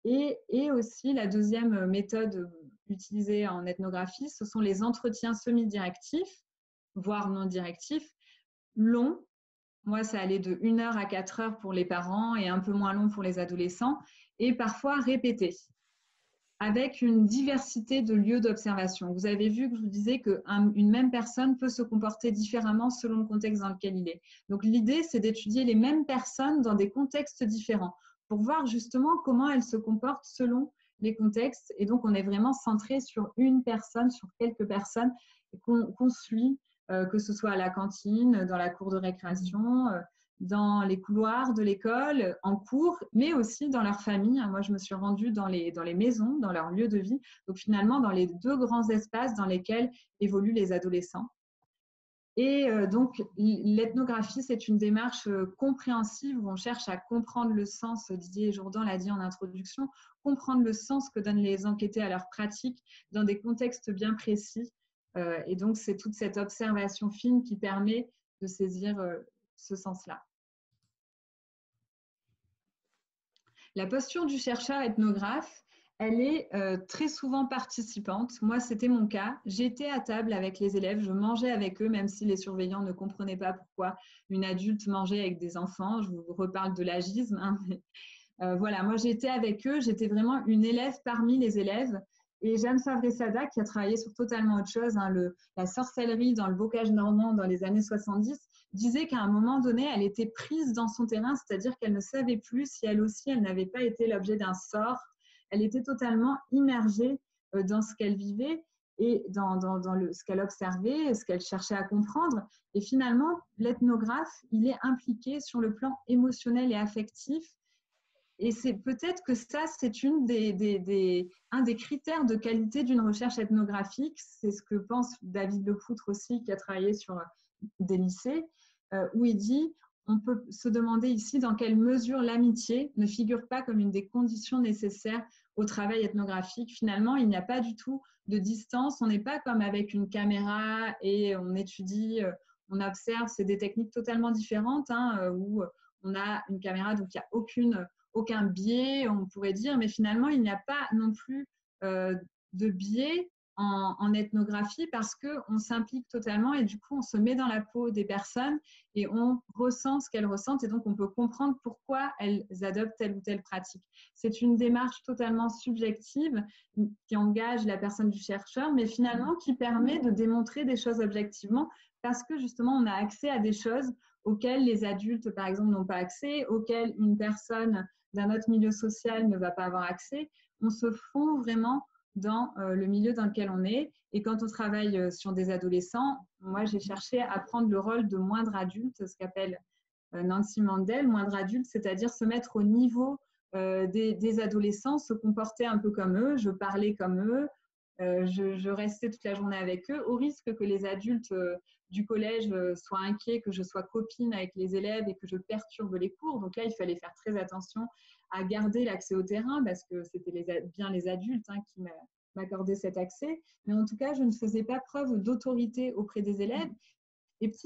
Et, et aussi, la deuxième méthode utilisée en ethnographie, ce sont les entretiens semi-directifs, voire non directifs, longs. Moi, ça allait de une heure à quatre heures pour les parents et un peu moins long pour les adolescents, et parfois répétés, avec une diversité de lieux d'observation. Vous avez vu que je vous disais qu'une même personne peut se comporter différemment selon le contexte dans lequel il est. Donc, l'idée, c'est d'étudier les mêmes personnes dans des contextes différents pour voir justement comment elles se comportent selon les contextes. Et donc, on est vraiment centré sur une personne, sur quelques personnes qu'on qu'on suit, euh, que ce soit à la cantine, dans la cour de récréation, euh, dans les couloirs de l'école, en cours, mais aussi dans leur famille. Moi, je me suis rendue dans les, dans les maisons, dans leur lieu de vie, donc finalement dans les deux grands espaces dans lesquels évoluent les adolescents. Et euh, donc, l'ethnographie, c'est une démarche compréhensive où on cherche à comprendre le sens, Didier Jourdan l'a dit en introduction, comprendre le sens que donnent les enquêtés à leur pratique dans des contextes bien précis. Euh, et donc, c'est toute cette observation fine qui permet de saisir euh, ce sens-là. La posture du chercheur ethnographe, elle est euh, très souvent participante. Moi, c'était mon cas. J'étais à table avec les élèves, je mangeais avec eux, même si les surveillants ne comprenaient pas pourquoi une adulte mangeait avec des enfants. Je vous reparle de l'agisme. Hein, mais, euh, voilà, moi, j'étais avec eux. J'étais vraiment une élève parmi les élèves. Et Jeanne Favre-Sada, qui a travaillé sur totalement autre chose, hein, le, la sorcellerie dans le bocage normand dans les années soixante-dix, disait qu'à un moment donné, elle était prise dans son terrain, c'est-à-dire qu'elle ne savait plus si elle aussi, elle n'avait pas été l'objet d'un sort. Elle était totalement immergée dans ce qu'elle vivait et dans, dans, dans le, ce qu'elle observait, ce qu'elle cherchait à comprendre. Et finalement, l'ethnographe, il est impliqué sur le plan émotionnel et affectif. Et c'est peut-être que ça, c'est une des, des, des, un des critères de qualité d'une recherche ethnographique. C'est ce que pense David Lepoutre aussi, qui a travaillé sur des lycées, euh, où il dit on peut se demander ici dans quelle mesure l'amitié ne figure pas comme une des conditions nécessaires au travail ethnographique. Finalement, il n'y a pas du tout de distance. On n'est pas comme avec une caméra et on étudie, on observe. C'est des techniques totalement différentes, hein, où on a une caméra, donc il n'y a aucune, aucun biais, on pourrait dire, mais finalement, il n'y a pas non plus euh, de biais En, en ethnographie parce qu'on s'implique totalement et du coup on se met dans la peau des personnes et on ressent ce qu'elles ressentent et donc on peut comprendre pourquoi elles adoptent telle ou telle pratique. C'est une démarche totalement subjective qui engage la personne du chercheur mais finalement qui permet de démontrer des choses objectivement parce que justement on a accès à des choses auxquelles les adultes par exemple n'ont pas accès, auxquelles une personne d'un autre milieu social ne va pas avoir accès. On se fond vraiment dans euh, le milieu dans lequel on est. Et quand on travaille euh, sur des adolescents, moi, j'ai cherché à prendre le rôle de moindre adulte, ce qu'appelle euh, Nancy Mandel, moindre adulte, c'est-à-dire se mettre au niveau euh, des, des adolescents, se comporter un peu comme eux, je parlais comme eux, euh, je, je restais toute la journée avec eux, au risque que les adultes euh, du collège euh, soient inquiets, que je sois copine avec les élèves et que je perturbe les cours. Donc là, il fallait faire très attention à garder l'accès au terrain parce que c'était les, bien les adultes hein, qui m'accordaient cet accès. Mais en tout cas, je ne faisais pas preuve d'autorité auprès des élèves. Et petit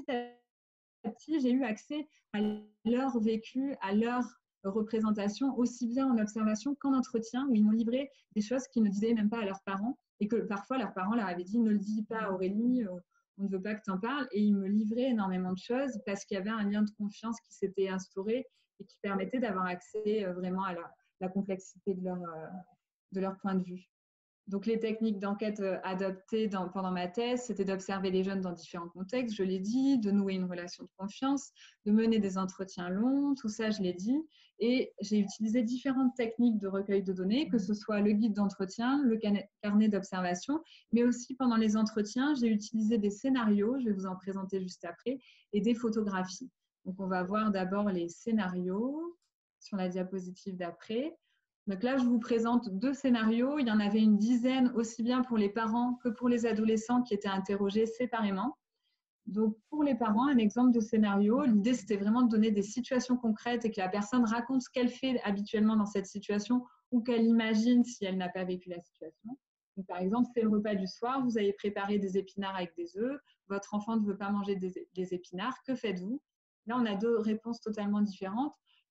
à petit, j'ai eu accès à leur vécu, à leur représentation, aussi bien en observation qu'en entretien, où ils m'ont livré des choses qu'ils ne disaient même pas à leurs parents et que parfois leurs parents leur avaient dit « ne le dis pas Aurélie, on ne veut pas que tu en parles ». Et ils me livraient énormément de choses parce qu'il y avait un lien de confiance qui s'était instauré et qui permettait d'avoir accès vraiment à la, la complexité de leur, de leur point de vue. Donc, les techniques d'enquête adoptées dans, pendant ma thèse, c'était d'observer les jeunes dans différents contextes, je l'ai dit, de nouer une relation de confiance, de mener des entretiens longs, tout ça, je l'ai dit. Et j'ai utilisé différentes techniques de recueil de données, que ce soit le guide d'entretien, le carnet d'observation, mais aussi pendant les entretiens, j'ai utilisé des scénarios, je vais vous en présenter juste après, et des photographies. Donc, on va voir d'abord les scénarios sur la diapositive d'après. Donc là, je vous présente deux scénarios. Il y en avait une dizaine, aussi bien pour les parents que pour les adolescents qui étaient interrogés séparément. Donc, pour les parents, un exemple de scénario, l'idée, c'était vraiment de donner des situations concrètes et que la personne raconte ce qu'elle fait habituellement dans cette situation ou qu'elle imagine si elle n'a pas vécu la situation. Donc, par exemple, c'est le repas du soir, vous avez préparé des épinards avec des œufs, votre enfant ne veut pas manger des, des épinards, que faites-vous? Là, on a deux réponses totalement différentes.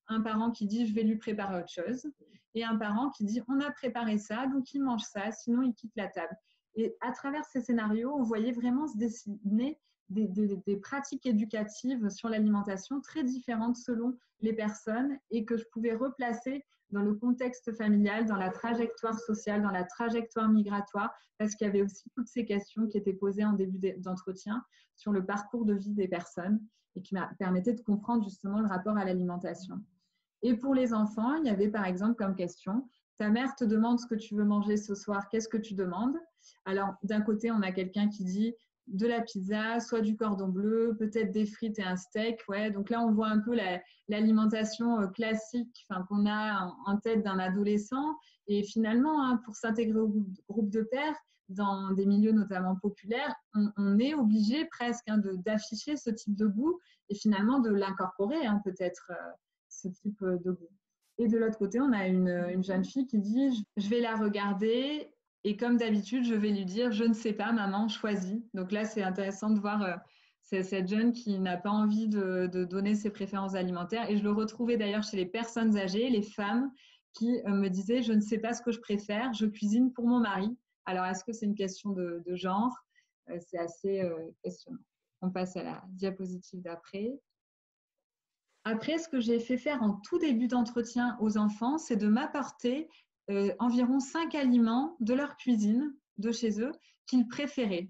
un parent qui dit « je vais lui préparer autre chose » et un parent qui dit « on a préparé ça, donc il mange ça, sinon il quitte la table ». Et à travers ces scénarios, on voyait vraiment se dessiner des, des, des pratiques éducatives sur l'alimentation très différentes selon les personnes et que je pouvais replacer dans le contexte familial, dans la trajectoire sociale, dans la trajectoire migratoire, parce qu'il y avait aussi toutes ces questions qui étaient posées en début d'entretien sur le parcours de vie des personnes et qui permettaient de comprendre justement le rapport à l'alimentation. Et pour les enfants, il y avait par exemple comme question, ta mère te demande ce que tu veux manger ce soir, qu'est-ce que tu demandes? Alors d'un côté, on a quelqu'un qui dit de la pizza, soit du cordon bleu, peut-être des frites et un steak. Ouais, donc là, on voit un peu l'alimentation la, classique enfin, qu'on a en, en tête d'un adolescent. Et finalement, hein, pour s'intégrer au groupe, groupe de pairs, dans des milieux notamment populaires, on, on est obligé presque hein, d'afficher ce type de goût et finalement de l'incorporer hein, peut-être euh, ce type de goût. Et de l'autre côté, on a une, une jeune fille qui dit « je vais la regarder ». Et comme d'habitude, je vais lui dire « je ne sais pas, maman, choisis ». Donc là, c'est intéressant de voir euh, cette jeune qui n'a pas envie de, de donner ses préférences alimentaires. Et je le retrouvais d'ailleurs chez les personnes âgées, les femmes qui euh, me disaient « je ne sais pas ce que je préfère, je cuisine pour mon mari ». Alors, est-ce que c'est une question de, de genre? euh, C'est assez euh, questionnant. On passe à la diapositive d'après. Après, ce que j'ai fait faire en tout début d'entretien aux enfants, c'est de m'apporter Euh, environ cinq aliments de leur cuisine, de chez eux, qu'ils préféraient.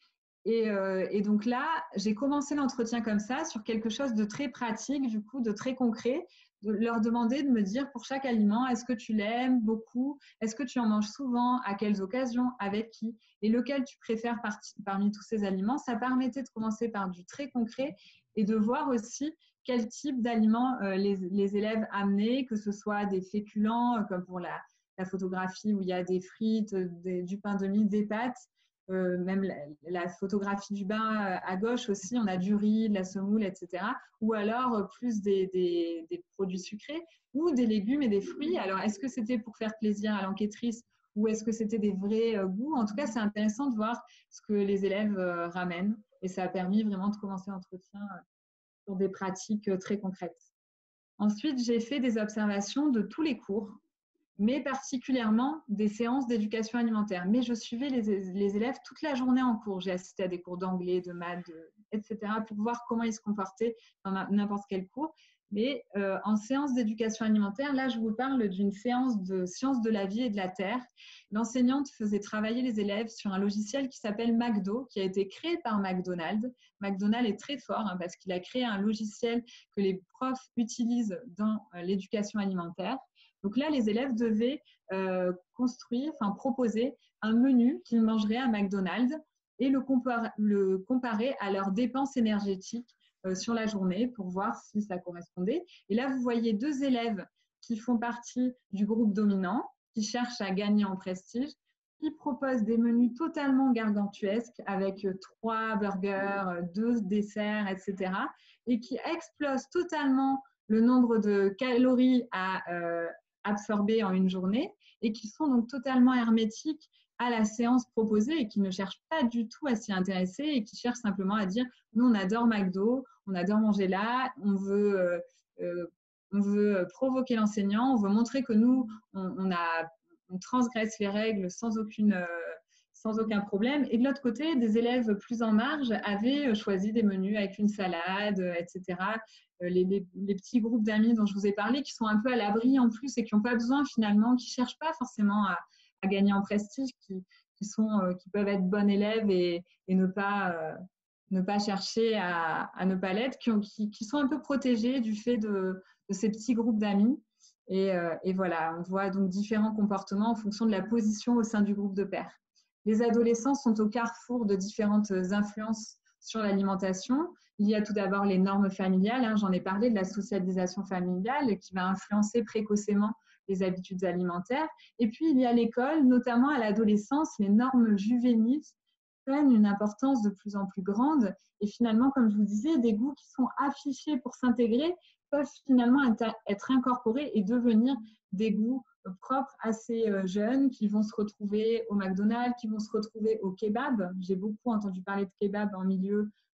Et, euh, et donc là, j'ai commencé l'entretien comme ça, sur quelque chose de très pratique, du coup, de très concret, de leur demander de me dire pour chaque aliment, est-ce que tu l'aimes beaucoup? Est-ce que tu en manges souvent? À quelles occasions? Avec qui? Et lequel tu préfères par, parmi tous ces aliments? Ça permettait de commencer par du très concret et de voir aussi quel type d'aliments euh, les, les élèves amenaient, que ce soit des féculents, euh, comme pour la la photographie où il y a des frites, des, du pain de mie, des pâtes, euh, même la, la photographie du bain à gauche aussi, on a du riz, de la semoule, et cetera. Ou alors plus des, des, des produits sucrés ou des légumes et des fruits. Alors, est-ce que c'était pour faire plaisir à l'enquêtrice ou est-ce que c'était des vrais euh, goûts? En tout cas, c'est intéressant de voir ce que les élèves euh, ramènent et ça a permis vraiment de commencer l'entretien euh, sur des pratiques euh, très concrètes. Ensuite, j'ai fait des observations de tous les cours, mais particulièrement des séances d'éducation alimentaire. Mais je suivais les, les élèves toute la journée en cours. J'ai assisté à des cours d'anglais, de maths, de, et cetera, pour voir comment ils se comportaient dans n'importe quel cours. Mais euh, en séance d'éducation alimentaire, là, je vous parle d'une séance de sciences de la vie et de la terre. L'enseignante faisait travailler les élèves sur un logiciel qui s'appelle McDo, qui a été créé par McDonald's. McDonald's est très fort hein, parce qu'il a créé un logiciel que les profs utilisent dans euh, l'éducation alimentaire. Donc là, les élèves devaient euh, construire, enfin proposer un menu qu'ils mangeraient à McDonald's et le, compar le comparer à leurs dépenses énergétiques euh, sur la journée pour voir si ça correspondait. Et là, vous voyez deux élèves qui font partie du groupe dominant, qui cherchent à gagner en prestige, qui proposent des menus totalement gargantuesques avec trois burgers, deux desserts, et cetera et qui explosent totalement le nombre de calories à euh, absorbés en une journée et qui sont donc totalement hermétiques à la séance proposée et qui ne cherchent pas du tout à s'y intéresser et qui cherchent simplement à dire nous on adore McDo, on adore manger là, on veut, euh, euh, on veut provoquer l'enseignant, on veut montrer que nous on, on, a, on transgresse les règles sans aucune euh, sans aucun problème. Et de l'autre côté, des élèves plus en marge avaient choisi des menus avec une salade, et cetera. Les, les, les petits groupes d'amis dont je vous ai parlé, qui sont un peu à l'abri en plus et qui n'ont pas besoin finalement, qui ne cherchent pas forcément à, à gagner en prestige, qui, qui, sont, euh, qui peuvent être bons élèves et, et ne, pas, euh, ne pas chercher à, à ne pas l'être, qui, qui, qui sont un peu protégés du fait de, de ces petits groupes d'amis. Et, euh, et voilà, on voit donc différents comportements en fonction de la position au sein du groupe de pairs. Les adolescents sont au carrefour de différentes influences sur l'alimentation. Il y a tout d'abord les normes familiales, hein, j'en ai parlé de la socialisation familiale qui va influencer précocement les habitudes alimentaires. Et puis, il y a l'école, notamment à l'adolescence, les normes juvéniles prennent une importance de plus en plus grande. Et finalement, comme je vous disais, des goûts qui sont affichés pour s'intégrer peuvent finalement être incorporés et devenir des goûts propres à ces jeunes qui vont se retrouver au McDonald's, qui vont se retrouver au kebab. J'ai beaucoup entendu parler de kebab en milieu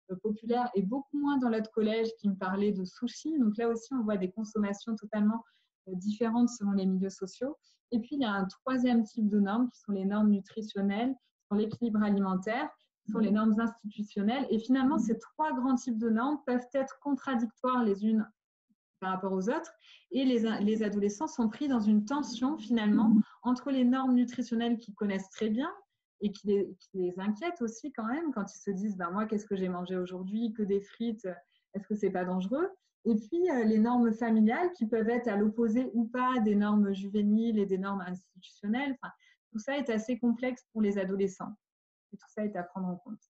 euh, populaire et beaucoup moins dans l'autre collège qui me parlait de sushi. Donc là aussi, on voit des consommations totalement euh, différentes selon les milieux sociaux. Et puis, il y a un troisième type de normes qui sont les normes nutritionnelles, sur l'équilibre alimentaire, sur les normes institutionnelles. Et finalement, ces trois grands types de normes peuvent être contradictoires les unes par rapport aux autres. Et les, les adolescents sont pris dans une tension, finalement, entre les normes nutritionnelles qu'ils connaissent très bien et qui les, qui les inquiètent aussi quand même, quand ils se disent ben, « moi, qu'est-ce que j'ai mangé aujourd'hui? Que des frites, est-ce que c'est pas dangereux ?» Et puis, euh, les normes familiales qui peuvent être à l'opposé ou pas des normes juvéniles et des normes institutionnelles. Enfin, tout ça est assez complexe pour les adolescents. Et tout ça est à prendre en compte.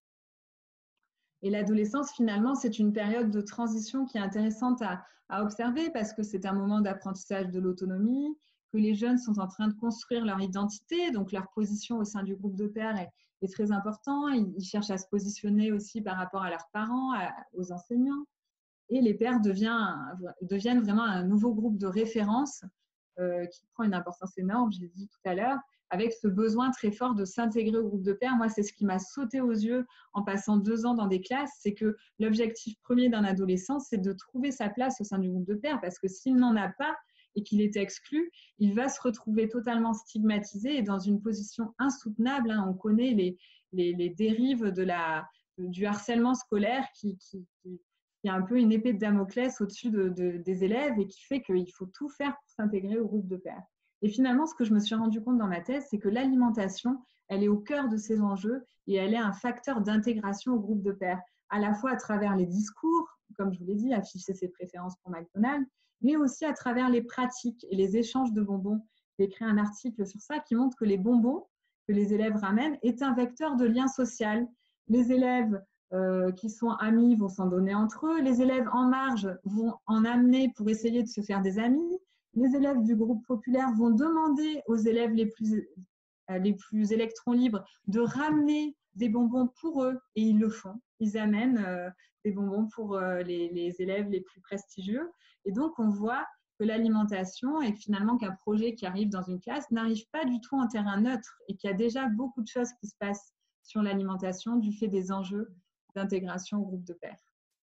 Et l'adolescence, finalement, c'est une période de transition qui est intéressante à, à observer parce que c'est un moment d'apprentissage de l'autonomie, que les jeunes sont en train de construire leur identité, donc leur position au sein du groupe de pairs est, est très important. Ils, ils cherchent à se positionner aussi par rapport à leurs parents, à, aux enseignants. Et les pairs devient, deviennent vraiment un nouveau groupe de référence euh, qui prend une importance énorme, je l'ai dit tout à l'heure, avec ce besoin très fort de s'intégrer au groupe de pairs. Moi, c'est ce qui m'a sauté aux yeux en passant deux ans dans des classes, c'est que l'objectif premier d'un adolescent, c'est de trouver sa place au sein du groupe de pairs, parce que s'il n'en a pas et qu'il est exclu, il va se retrouver totalement stigmatisé et dans une position insoutenable. Hein. On connaît les, les, les dérives de la, du harcèlement scolaire qui, qui, qui, qui a un peu une épée de Damoclès au-dessus de, de, des élèves et qui fait qu'il faut tout faire pour s'intégrer au groupe de pairs. Et finalement, ce que je me suis rendu compte dans ma thèse, c'est que l'alimentation, elle est au cœur de ces enjeux et elle est un facteur d'intégration au groupe de pairs, à la fois à travers les discours, comme je vous l'ai dit, afficher ses préférences pour McDonald's, mais aussi à travers les pratiques et les échanges de bonbons. J'ai écrit un article sur ça qui montre que les bonbons que les élèves ramènent est un vecteur de lien social. Les élèves euh, qui sont amis vont s'en donner entre eux, les élèves en marge vont en amener pour essayer de se faire des amis. Les élèves du groupe populaire vont demander aux élèves les plus, les plus électrons libres de ramener des bonbons pour eux et ils le font. Ils amènent euh, des bonbons pour euh, les, les élèves les plus prestigieux. Et donc, on voit que l'alimentation et finalement qu'un projet qui arrive dans une classe n'arrive pas du tout en terrain neutre et qu'il y a déjà beaucoup de choses qui se passent sur l'alimentation du fait des enjeux d'intégration au groupe de pairs.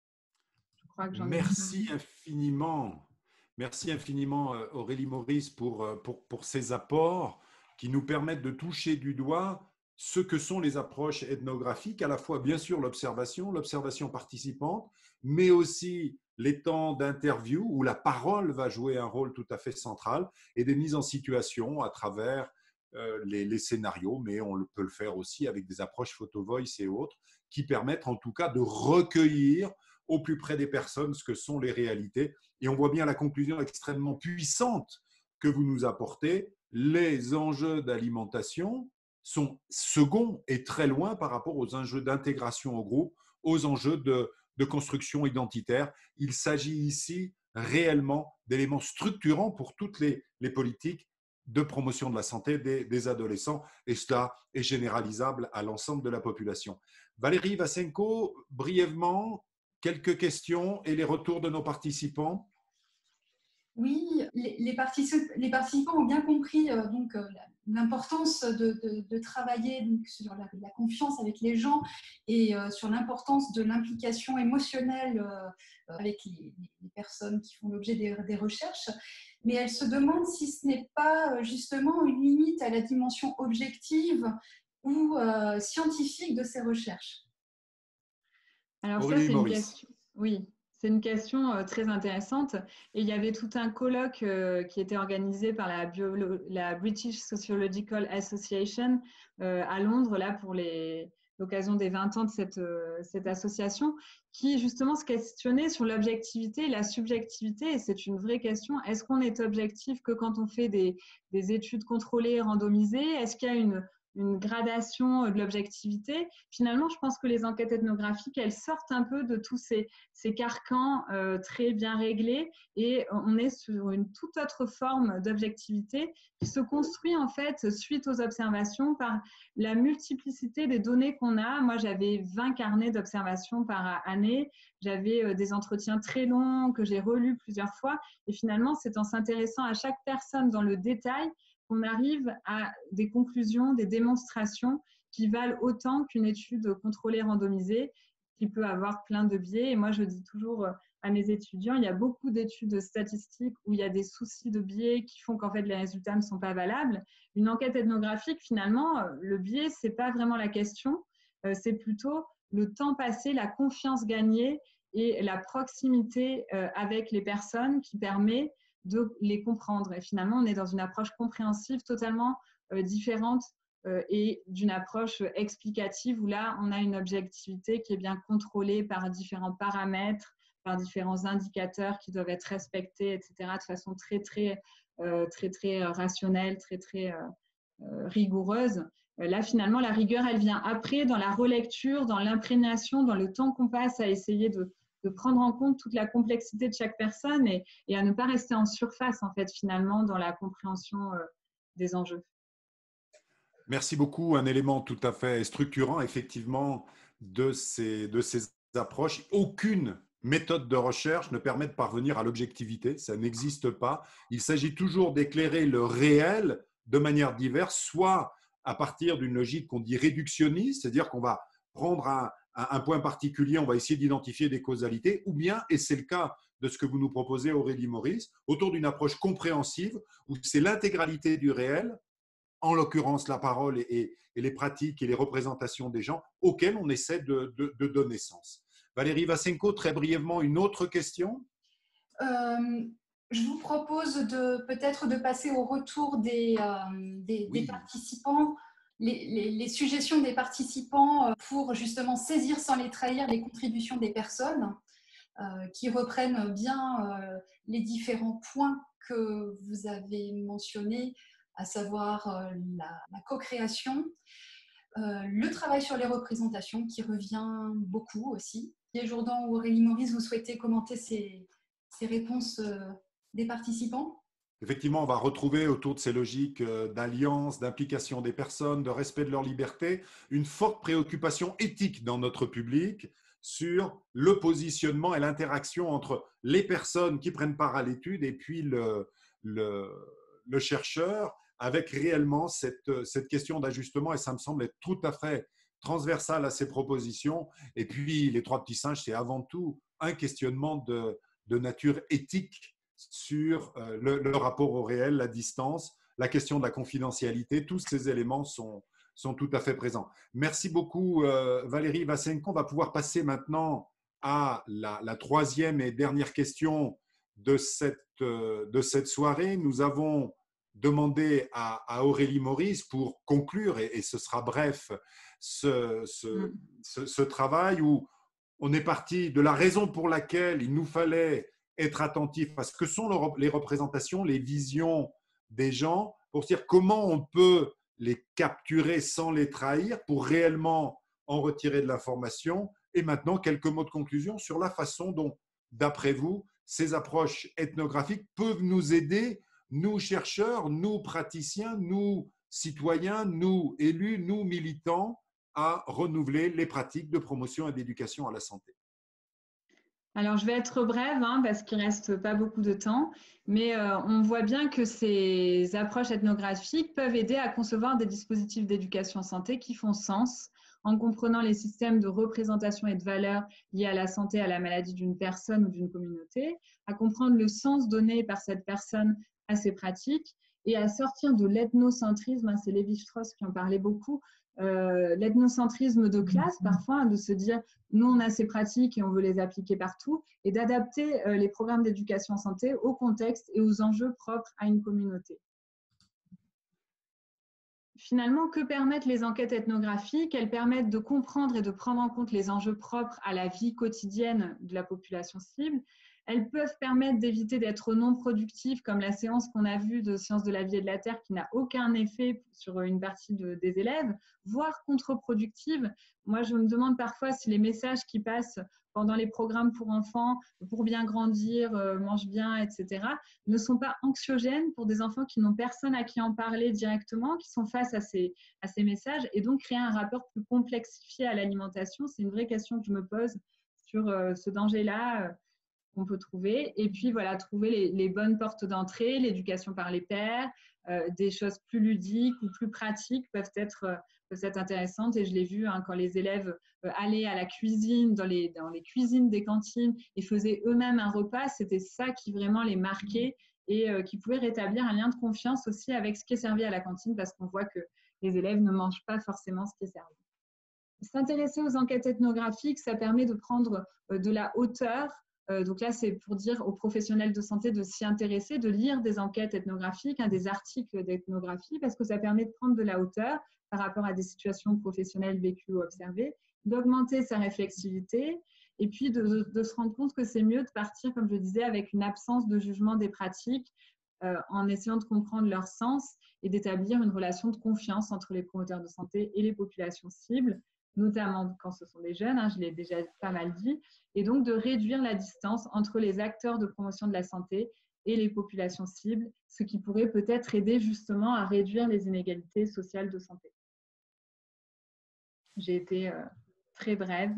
Je crois que j'en ai Merci infiniment. Merci infiniment Aurélie Maurice pour, pour, pour ces apports qui nous permettent de toucher du doigt ce que sont les approches ethnographiques, à la fois bien sûr l'observation, l'observation participante, mais aussi les temps d'interview où la parole va jouer un rôle tout à fait central et des mises en situation à travers euh, les, les scénarios, mais on peut le faire aussi avec des approches photo-voice et autres qui permettent en tout cas de recueillir au plus près des personnes ce que sont les réalités. Et on voit bien la conclusion extrêmement puissante que vous nous apportez. Les enjeux d'alimentation sont seconds et très loin par rapport aux enjeux d'intégration au groupe, aux enjeux de, de construction identitaire. Il s'agit ici réellement d'éléments structurants pour toutes les, les politiques de promotion de la santé des, des adolescents, et cela est généralisable à l'ensemble de la population. Valérie Vassenko, brièvement, quelques questions et les retours de nos participants. Oui, les, les, particip les participants ont bien compris euh, donc, euh, l'importance de, de, de travailler donc, sur la, la confiance avec les gens et euh, sur l'importance de l'implication émotionnelle euh, avec les, les personnes qui font l'objet des, des recherches. Mais elles se demandent si ce n'est pas justement une limite à la dimension objective ou euh, scientifique de ces recherches. Alors ça, c'est une question. Oui. C'est une question euh, très intéressante et il y avait tout un colloque euh, qui était organisé par la, la British Sociological Association euh, à Londres là pour l'occasion des vingt ans de cette, euh, cette association qui justement se questionnait sur l'objectivité et la subjectivité et c'est une vraie question. Est-ce qu'on est objectif que quand on fait des, des études contrôlées, randomisées? Est-ce qu'il y a une une gradation de l'objectivité. Finalement, je pense que les enquêtes ethnographiques, elles sortent un peu de tous ces, ces carcans euh, très bien réglés et on est sur une toute autre forme d'objectivité qui se construit en fait suite aux observations par la multiplicité des données qu'on a. Moi, j'avais vingt carnets d'observations par année. J'avais euh, des entretiens très longs que j'ai relus plusieurs fois et finalement, c'est en s'intéressant à chaque personne dans le détail qu'on arrive à des conclusions, des démonstrations qui valent autant qu'une étude contrôlée randomisée qui peut avoir plein de biais. Et moi, je dis toujours à mes étudiants, il y a beaucoup d'études statistiques où il y a des soucis de biais qui font qu'en fait, les résultats ne sont pas valables. Une enquête ethnographique, finalement, le biais, ce n'est pas vraiment la question. C'est plutôt le temps passé, la confiance gagnée et la proximité avec les personnes qui permet de les comprendre. Et finalement, on est dans une approche compréhensive totalement différente et d'une approche explicative où là, on a une objectivité qui est bien contrôlée par différents paramètres, par différents indicateurs qui doivent être respectés, et cetera, de façon très, très, euh, très, très rationnelle, très, très euh, rigoureuse. Là, finalement, la rigueur, elle vient après dans la relecture, dans l'imprégnation, dans le temps qu'on passe à essayer de, de prendre en compte toute la complexité de chaque personne et, et à ne pas rester en surface, en fait, finalement, dans la compréhension euh, des enjeux. Merci beaucoup. Un élément tout à fait structurant, effectivement, de ces, de ces approches. Aucune méthode de recherche ne permet de parvenir à l'objectivité. Ça n'existe pas. Il s'agit toujours d'éclairer le réel de manière diverse, soit à partir d'une logique qu'on dit réductionniste, c'est-à-dire qu'on va prendre un, un point particulier, on va essayer d'identifier des causalités, ou bien, et c'est le cas de ce que vous nous proposez, Aurélie Maurice, autour d'une approche compréhensive où c'est l'intégralité du réel, en l'occurrence la parole et, et les pratiques et les représentations des gens auxquels on essaie de, de, de donner sens. Valérie Vassenko, très brièvement, une autre question. euh, Je vous propose de, peut-être de passer au retour des, euh, des, Oui. des participants, les, les, les suggestions des participants pour justement saisir sans les trahir les contributions des personnes euh, qui reprennent bien euh, les différents points que vous avez mentionnés, à savoir euh, la, la co-création, euh, le travail sur les représentations qui revient beaucoup aussi. Pierre Jourdan ou Aurélie Maurice, vous souhaitez commenter ces, ces réponses euh, des participants? Effectivement, on va retrouver autour de ces logiques d'alliance, d'implication des personnes, de respect de leur liberté, une forte préoccupation éthique dans notre public sur le positionnement et l'interaction entre les personnes qui prennent part à l'étude et puis le, le, le chercheur, avec réellement cette, cette question d'ajustement, et ça me semble être tout à fait transversal à ces propositions. Et puis, les trois petits singes, c'est avant tout un questionnement de, de nature éthique sur le, le rapport au réel, la distance, la question de la confidentialité. Tous ces éléments sont, sont tout à fait présents. Merci beaucoup, euh, Valérie Vassenko. On va pouvoir passer maintenant à la, la troisième et dernière question de cette, euh, de cette soirée. Nous avons demandé à, à Aurélie Maurice, pour conclure, et, et ce sera bref, ce, ce, mm. ce, ce travail où on est parti de la raison pour laquelle il nous fallait être attentif à ce que sont les représentations, les visions des gens, pour dire comment on peut les capturer sans les trahir, pour réellement en retirer de l'information. Et maintenant, quelques mots de conclusion sur la façon dont, d'après vous, ces approches ethnographiques peuvent nous aider, nous chercheurs, nous praticiens, nous citoyens, nous élus, nous militants, à renouveler les pratiques de promotion et d'éducation à la santé. Alors, je vais être brève hein, parce qu'il ne reste pas beaucoup de temps, mais euh, on voit bien que ces approches ethnographiques peuvent aider à concevoir des dispositifs d'éducation santé qui font sens en comprenant les systèmes de représentation et de valeur liés à la santé, à la maladie d'une personne ou d'une communauté, à comprendre le sens donné par cette personne à ces pratiques et à sortir de l'ethnocentrisme, hein, c'est Lévi-Strauss qui en parlait beaucoup, Euh, l'ethnocentrisme de classe, parfois, hein, de se dire nous, on a ces pratiques et on veut les appliquer partout, et d'adapter euh, les programmes d'éducation en santé au contexte et aux enjeux propres à une communauté. Finalement, que permettent les enquêtes ethnographiques? Elles permettent de comprendre et de prendre en compte les enjeux propres à la vie quotidienne de la population cible. Elles peuvent permettre d'éviter d'être non productives, comme la séance qu'on a vue de Sciences de la vie et de la Terre, qui n'a aucun effet sur une partie de, des élèves, voire contre-productives. Moi, je me demande parfois si les messages qui passent pendant les programmes pour enfants, pour bien grandir, euh, mange bien, et cetera, ne sont pas anxiogènes pour des enfants qui n'ont personne à qui en parler directement, qui sont face à ces, à ces messages, et donc créer un rapport plus complexifié à l'alimentation. C'est une vraie question que je me pose sur euh, ce danger-là. Euh, qu'on peut trouver. Et puis, voilà, trouver les, les bonnes portes d'entrée, l'éducation par les pairs, euh, des choses plus ludiques ou plus pratiques peuvent être peuvent être intéressantes. Et je l'ai vu hein, quand les élèves euh, allaient à la cuisine, dans les, dans les cuisines des cantines et faisaient eux-mêmes un repas, c'était ça qui vraiment les marquait et euh, qui pouvait rétablir un lien de confiance aussi avec ce qui est servi à la cantine, parce qu'on voit que les élèves ne mangent pas forcément ce qui est servi. S'intéresser aux enquêtes ethnographiques, ça permet de prendre euh, de la hauteur. Euh, donc là, c'est pour dire aux professionnels de santé de s'y intéresser, de lire des enquêtes ethnographiques, hein, des articles d'ethnographie, parce que ça permet de prendre de la hauteur par rapport à des situations professionnelles vécues ou observées, d'augmenter sa réflexivité et puis de, de se rendre compte que c'est mieux de partir, comme je disais, avec une absence de jugement des pratiques, euh, en essayant de comprendre leur sens et d'établir une relation de confiance entre les promoteurs de santé et les populations cibles, notamment quand ce sont des jeunes, hein, je l'ai déjà pas mal dit, et donc de réduire la distance entre les acteurs de promotion de la santé et les populations cibles, ce qui pourrait peut-être aider justement à réduire les inégalités sociales de santé. J'ai été euh, très brève.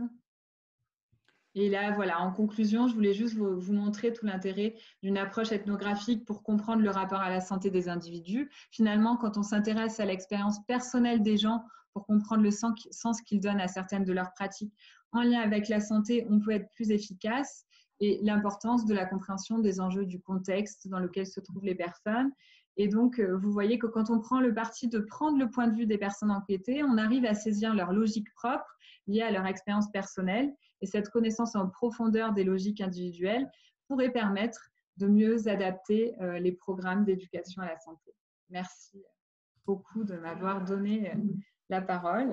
Et là, voilà, en conclusion, je voulais juste vous, vous montrer tout l'intérêt d'une approche ethnographique pour comprendre le rapport à la santé des individus. Finalement, quand on s'intéresse à l'expérience personnelle des gens pour comprendre le sens qu'ils donnent à certaines de leurs pratiques en lien avec la santé, on peut être plus efficace, et l'importance de la compréhension des enjeux du contexte dans lequel se trouvent les personnes. Et donc, vous voyez que quand on prend le parti de prendre le point de vue des personnes enquêtées, on arrive à saisir leur logique propre liée à leur expérience personnelle. Et cette connaissance en profondeur des logiques individuelles pourrait permettre de mieux adapter euh, les programmes d'éducation à la santé. Merci beaucoup de m'avoir donné la parole.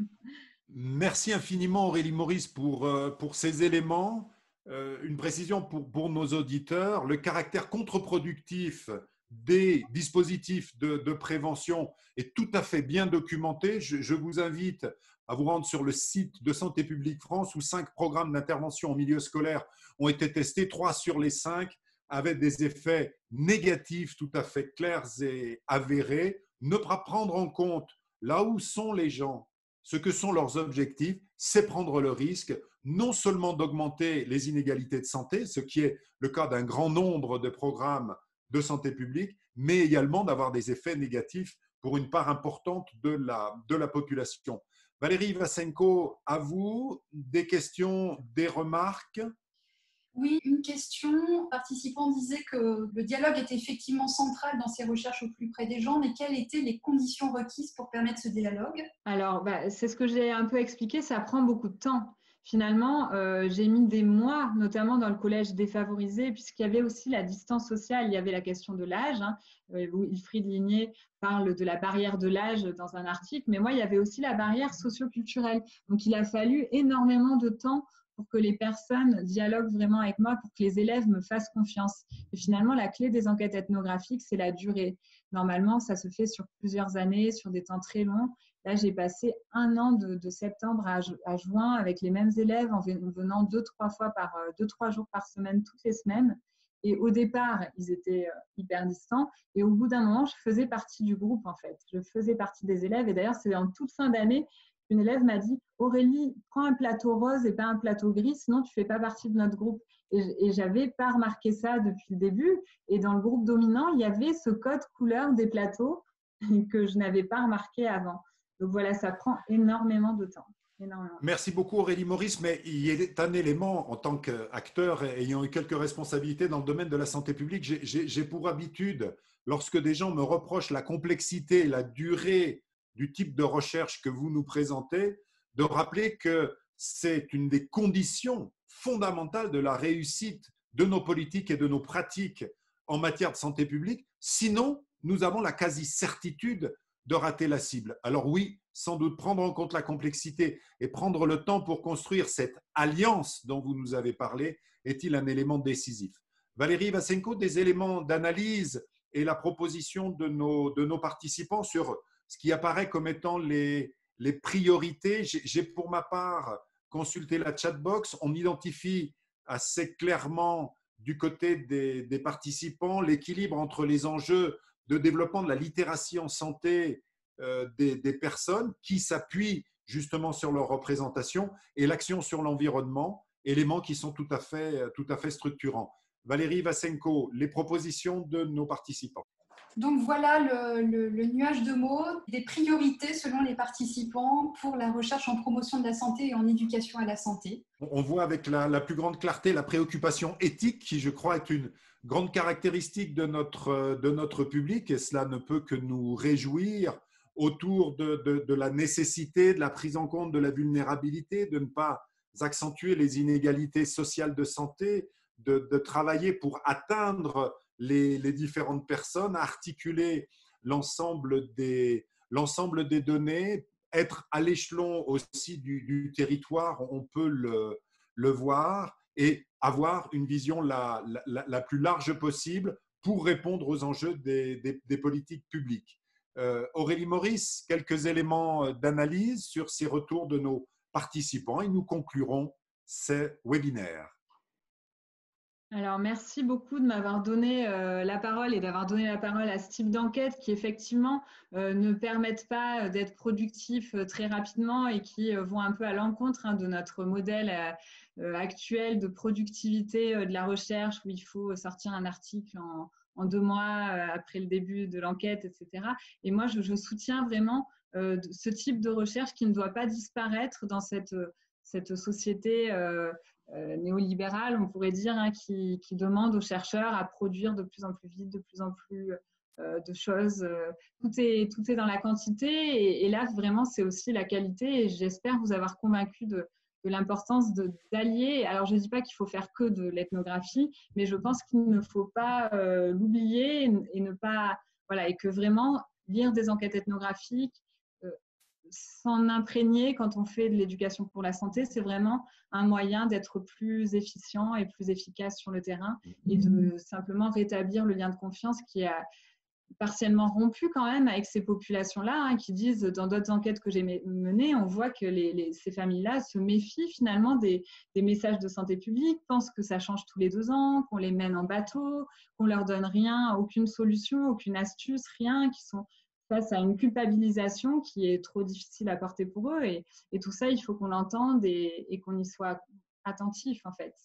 Merci infiniment Aurélie Maurice pour, euh, pour ces éléments. Euh, une précision pour, pour nos auditeurs, le caractère contre-productif des dispositifs de, de prévention est tout à fait bien documenté. Je, je vous invite à vous rendre sur le site de Santé publique France où cinq programmes d'intervention en milieu scolaire ont été testés, trois sur les cinq avaient des effets négatifs tout à fait clairs et avérés. Ne pas prendre en compte là où sont les gens, ce que sont leurs objectifs, c'est prendre le risque non seulement d'augmenter les inégalités de santé, ce qui est le cas d'un grand nombre de programmes de santé publique, mais également d'avoir des effets négatifs pour une part importante de la, de la population. Valérie Vassenko, à vous, des questions, des remarques? Oui, une question. Un participant disait que le dialogue était effectivement central dans ses recherches au plus près des gens, mais quelles étaient les conditions requises pour permettre ce dialogue? Alors, bah, c'est ce que j'ai un peu expliqué, ça prend beaucoup de temps. Finalement, euh, j'ai mis des mois, notamment dans le collège défavorisé, puisqu'il y avait aussi la distance sociale, il y avait la question de l'âge, hein, où Wilfried Ligné parle de la barrière de l'âge dans un article, mais moi, il y avait aussi la barrière socio-culturelle. Donc, il a fallu énormément de temps pour que les personnes dialoguent vraiment avec moi, pour que les élèves me fassent confiance. Et finalement, la clé des enquêtes ethnographiques, c'est la durée. Normalement, ça se fait sur plusieurs années, sur des temps très longs. Là, j'ai passé un an de, de septembre à, à juin avec les mêmes élèves en venant deux, trois fois par, deux, trois jours par semaine, toutes les semaines. Et au départ, ils étaient hyper distants. Et au bout d'un moment, je faisais partie du groupe, en fait. Je faisais partie des élèves. Et d'ailleurs, c'est en toute fin d'année, une élève m'a dit « Aurélie, prends un plateau rose et pas un plateau gris, sinon tu ne fais pas partie de notre groupe. » Et, et je n'avais pas remarqué ça depuis le début. Et dans le groupe dominant, il y avait ce code couleur des plateaux que je n'avais pas remarqué avant. Donc voilà, ça prend énormément de temps. Énormément. Merci beaucoup Aurélie Maurice, mais il est un élément en tant qu'acteur ayant eu quelques responsabilités dans le domaine de la santé publique. J'ai pour habitude, lorsque des gens me reprochent la complexité, la durée du type de recherche que vous nous présentez, de rappeler que c'est une des conditions fondamentales de la réussite de nos politiques et de nos pratiques en matière de santé publique. Sinon, nous avons la quasi-certitude de rater la cible. Alors oui, sans doute prendre en compte la complexité et prendre le temps pour construire cette alliance dont vous nous avez parlé est-il un élément décisif. Valérie Vassenko, des éléments d'analyse et la proposition de nos, de nos participants sur ce qui apparaît comme étant les, les priorités. J'ai pour ma part consulté la chatbox. On identifie assez clairement du côté des, des participants l'équilibre entre les enjeux de développement de la littératie en santé euh, des, des personnes qui s'appuient justement sur leur représentation et l'action sur l'environnement, éléments qui sont tout à fait, tout à fait structurants. Valérie Vassenko, les propositions de nos participants. Donc voilà le, le, le nuage de mots, des priorités selon les participants pour la recherche en promotion de la santé et en éducation à la santé. On voit avec la, la plus grande clarté la préoccupation éthique qui, je crois, est une grande caractéristique de notre, de notre public, et cela ne peut que nous réjouir autour de, de, de la nécessité de la prise en compte de la vulnérabilité, de ne pas accentuer les inégalités sociales de santé, de, de travailler pour atteindre les, les différentes personnes, articuler l'ensemble des, l'ensemble des données, être à l'échelon aussi du, du territoire, on peut le, le voir, et avoir une vision la, la, la plus large possible pour répondre aux enjeux des, des, des politiques publiques. Euh, Aurélie Maurice, quelques éléments d'analyse sur ces retours de nos participants et nous conclurons ces webinaires. Alors, merci beaucoup de m'avoir donné euh, la parole et d'avoir donné la parole à ce type d'enquête qui, effectivement, euh, ne permettent pas d'être productifs euh, très rapidement et qui euh, vont un peu à l'encontre hein, de notre modèle euh, actuel de productivité euh, de la recherche où il faut sortir un article en, en deux mois euh, après le début de l'enquête, et cetera. Et moi, je, je soutiens vraiment euh, ce type de recherche qui ne doit pas disparaître dans cette, cette société euh, Euh, néolibérale, on pourrait dire, hein, qui, qui demande aux chercheurs à produire de plus en plus vite, de plus en plus euh, de choses. Euh, tout, est, tout est dans la quantité et, et là, vraiment, c'est aussi la qualité et j'espère vous avoir convaincu de, de l'importance d'allier. Alors, je ne dis pas qu'il faut faire que de l'ethnographie, mais je pense qu'il ne faut pas euh, l'oublier et, et ne pas… Voilà, et que vraiment, lire des enquêtes ethnographiques, euh, s'en imprégner quand on fait de l'éducation pour la santé, c'est vraiment un moyen d'être plus efficient et plus efficace sur le terrain et de simplement rétablir le lien de confiance qui a partiellement rompu quand même avec ces populations-là, hein, qui disent, dans d'autres enquêtes que j'ai menées, on voit que les, les, ces familles-là se méfient finalement des, des messages de santé publique, pensent que ça change tous les deux ans, qu'on les mène en bateau, qu'on leur donne rien, aucune solution, aucune astuce, rien, qui sont face à une culpabilisation qui est trop difficile à porter pour eux. Et, et tout ça, il faut qu'on l'entende et, et qu'on y soit attentif, en fait.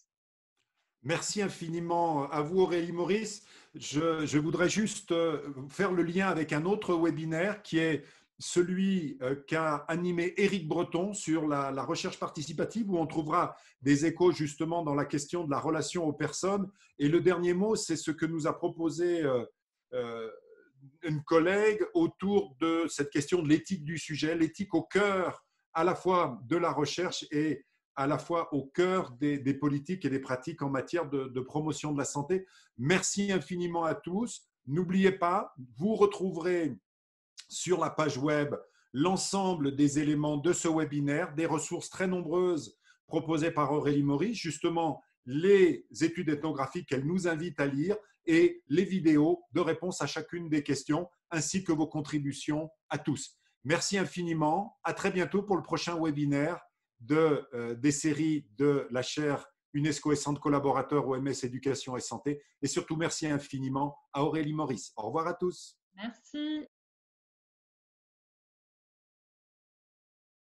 Merci infiniment à vous, Aurélie Maurice. Je, je voudrais juste faire le lien avec un autre webinaire qui est celui qu'a animé Éric Breton sur la, la recherche participative, où on trouvera des échos justement dans la question de la relation aux personnes. Et le dernier mot, c'est ce que nous a proposé euh, euh, une collègue autour de cette question de l'éthique du sujet, l'éthique au cœur à la fois de la recherche et à la fois au cœur des, des politiques et des pratiques en matière de, de promotion de la santé. Merci infiniment à tous. N'oubliez pas, vous retrouverez sur la page web l'ensemble des éléments de ce webinaire, des ressources très nombreuses proposées par Aurélie Maurice, justement les études ethnographiques qu'elle nous invite à lire et les vidéos de réponse à chacune des questions, ainsi que vos contributions à tous. Merci infiniment. À très bientôt pour le prochain webinaire de, euh, des séries de la chaire UNESCO et Centre collaborateur O M S Éducation et Santé. Et surtout, merci infiniment à Aurélie Maurice. Au revoir à tous. Merci.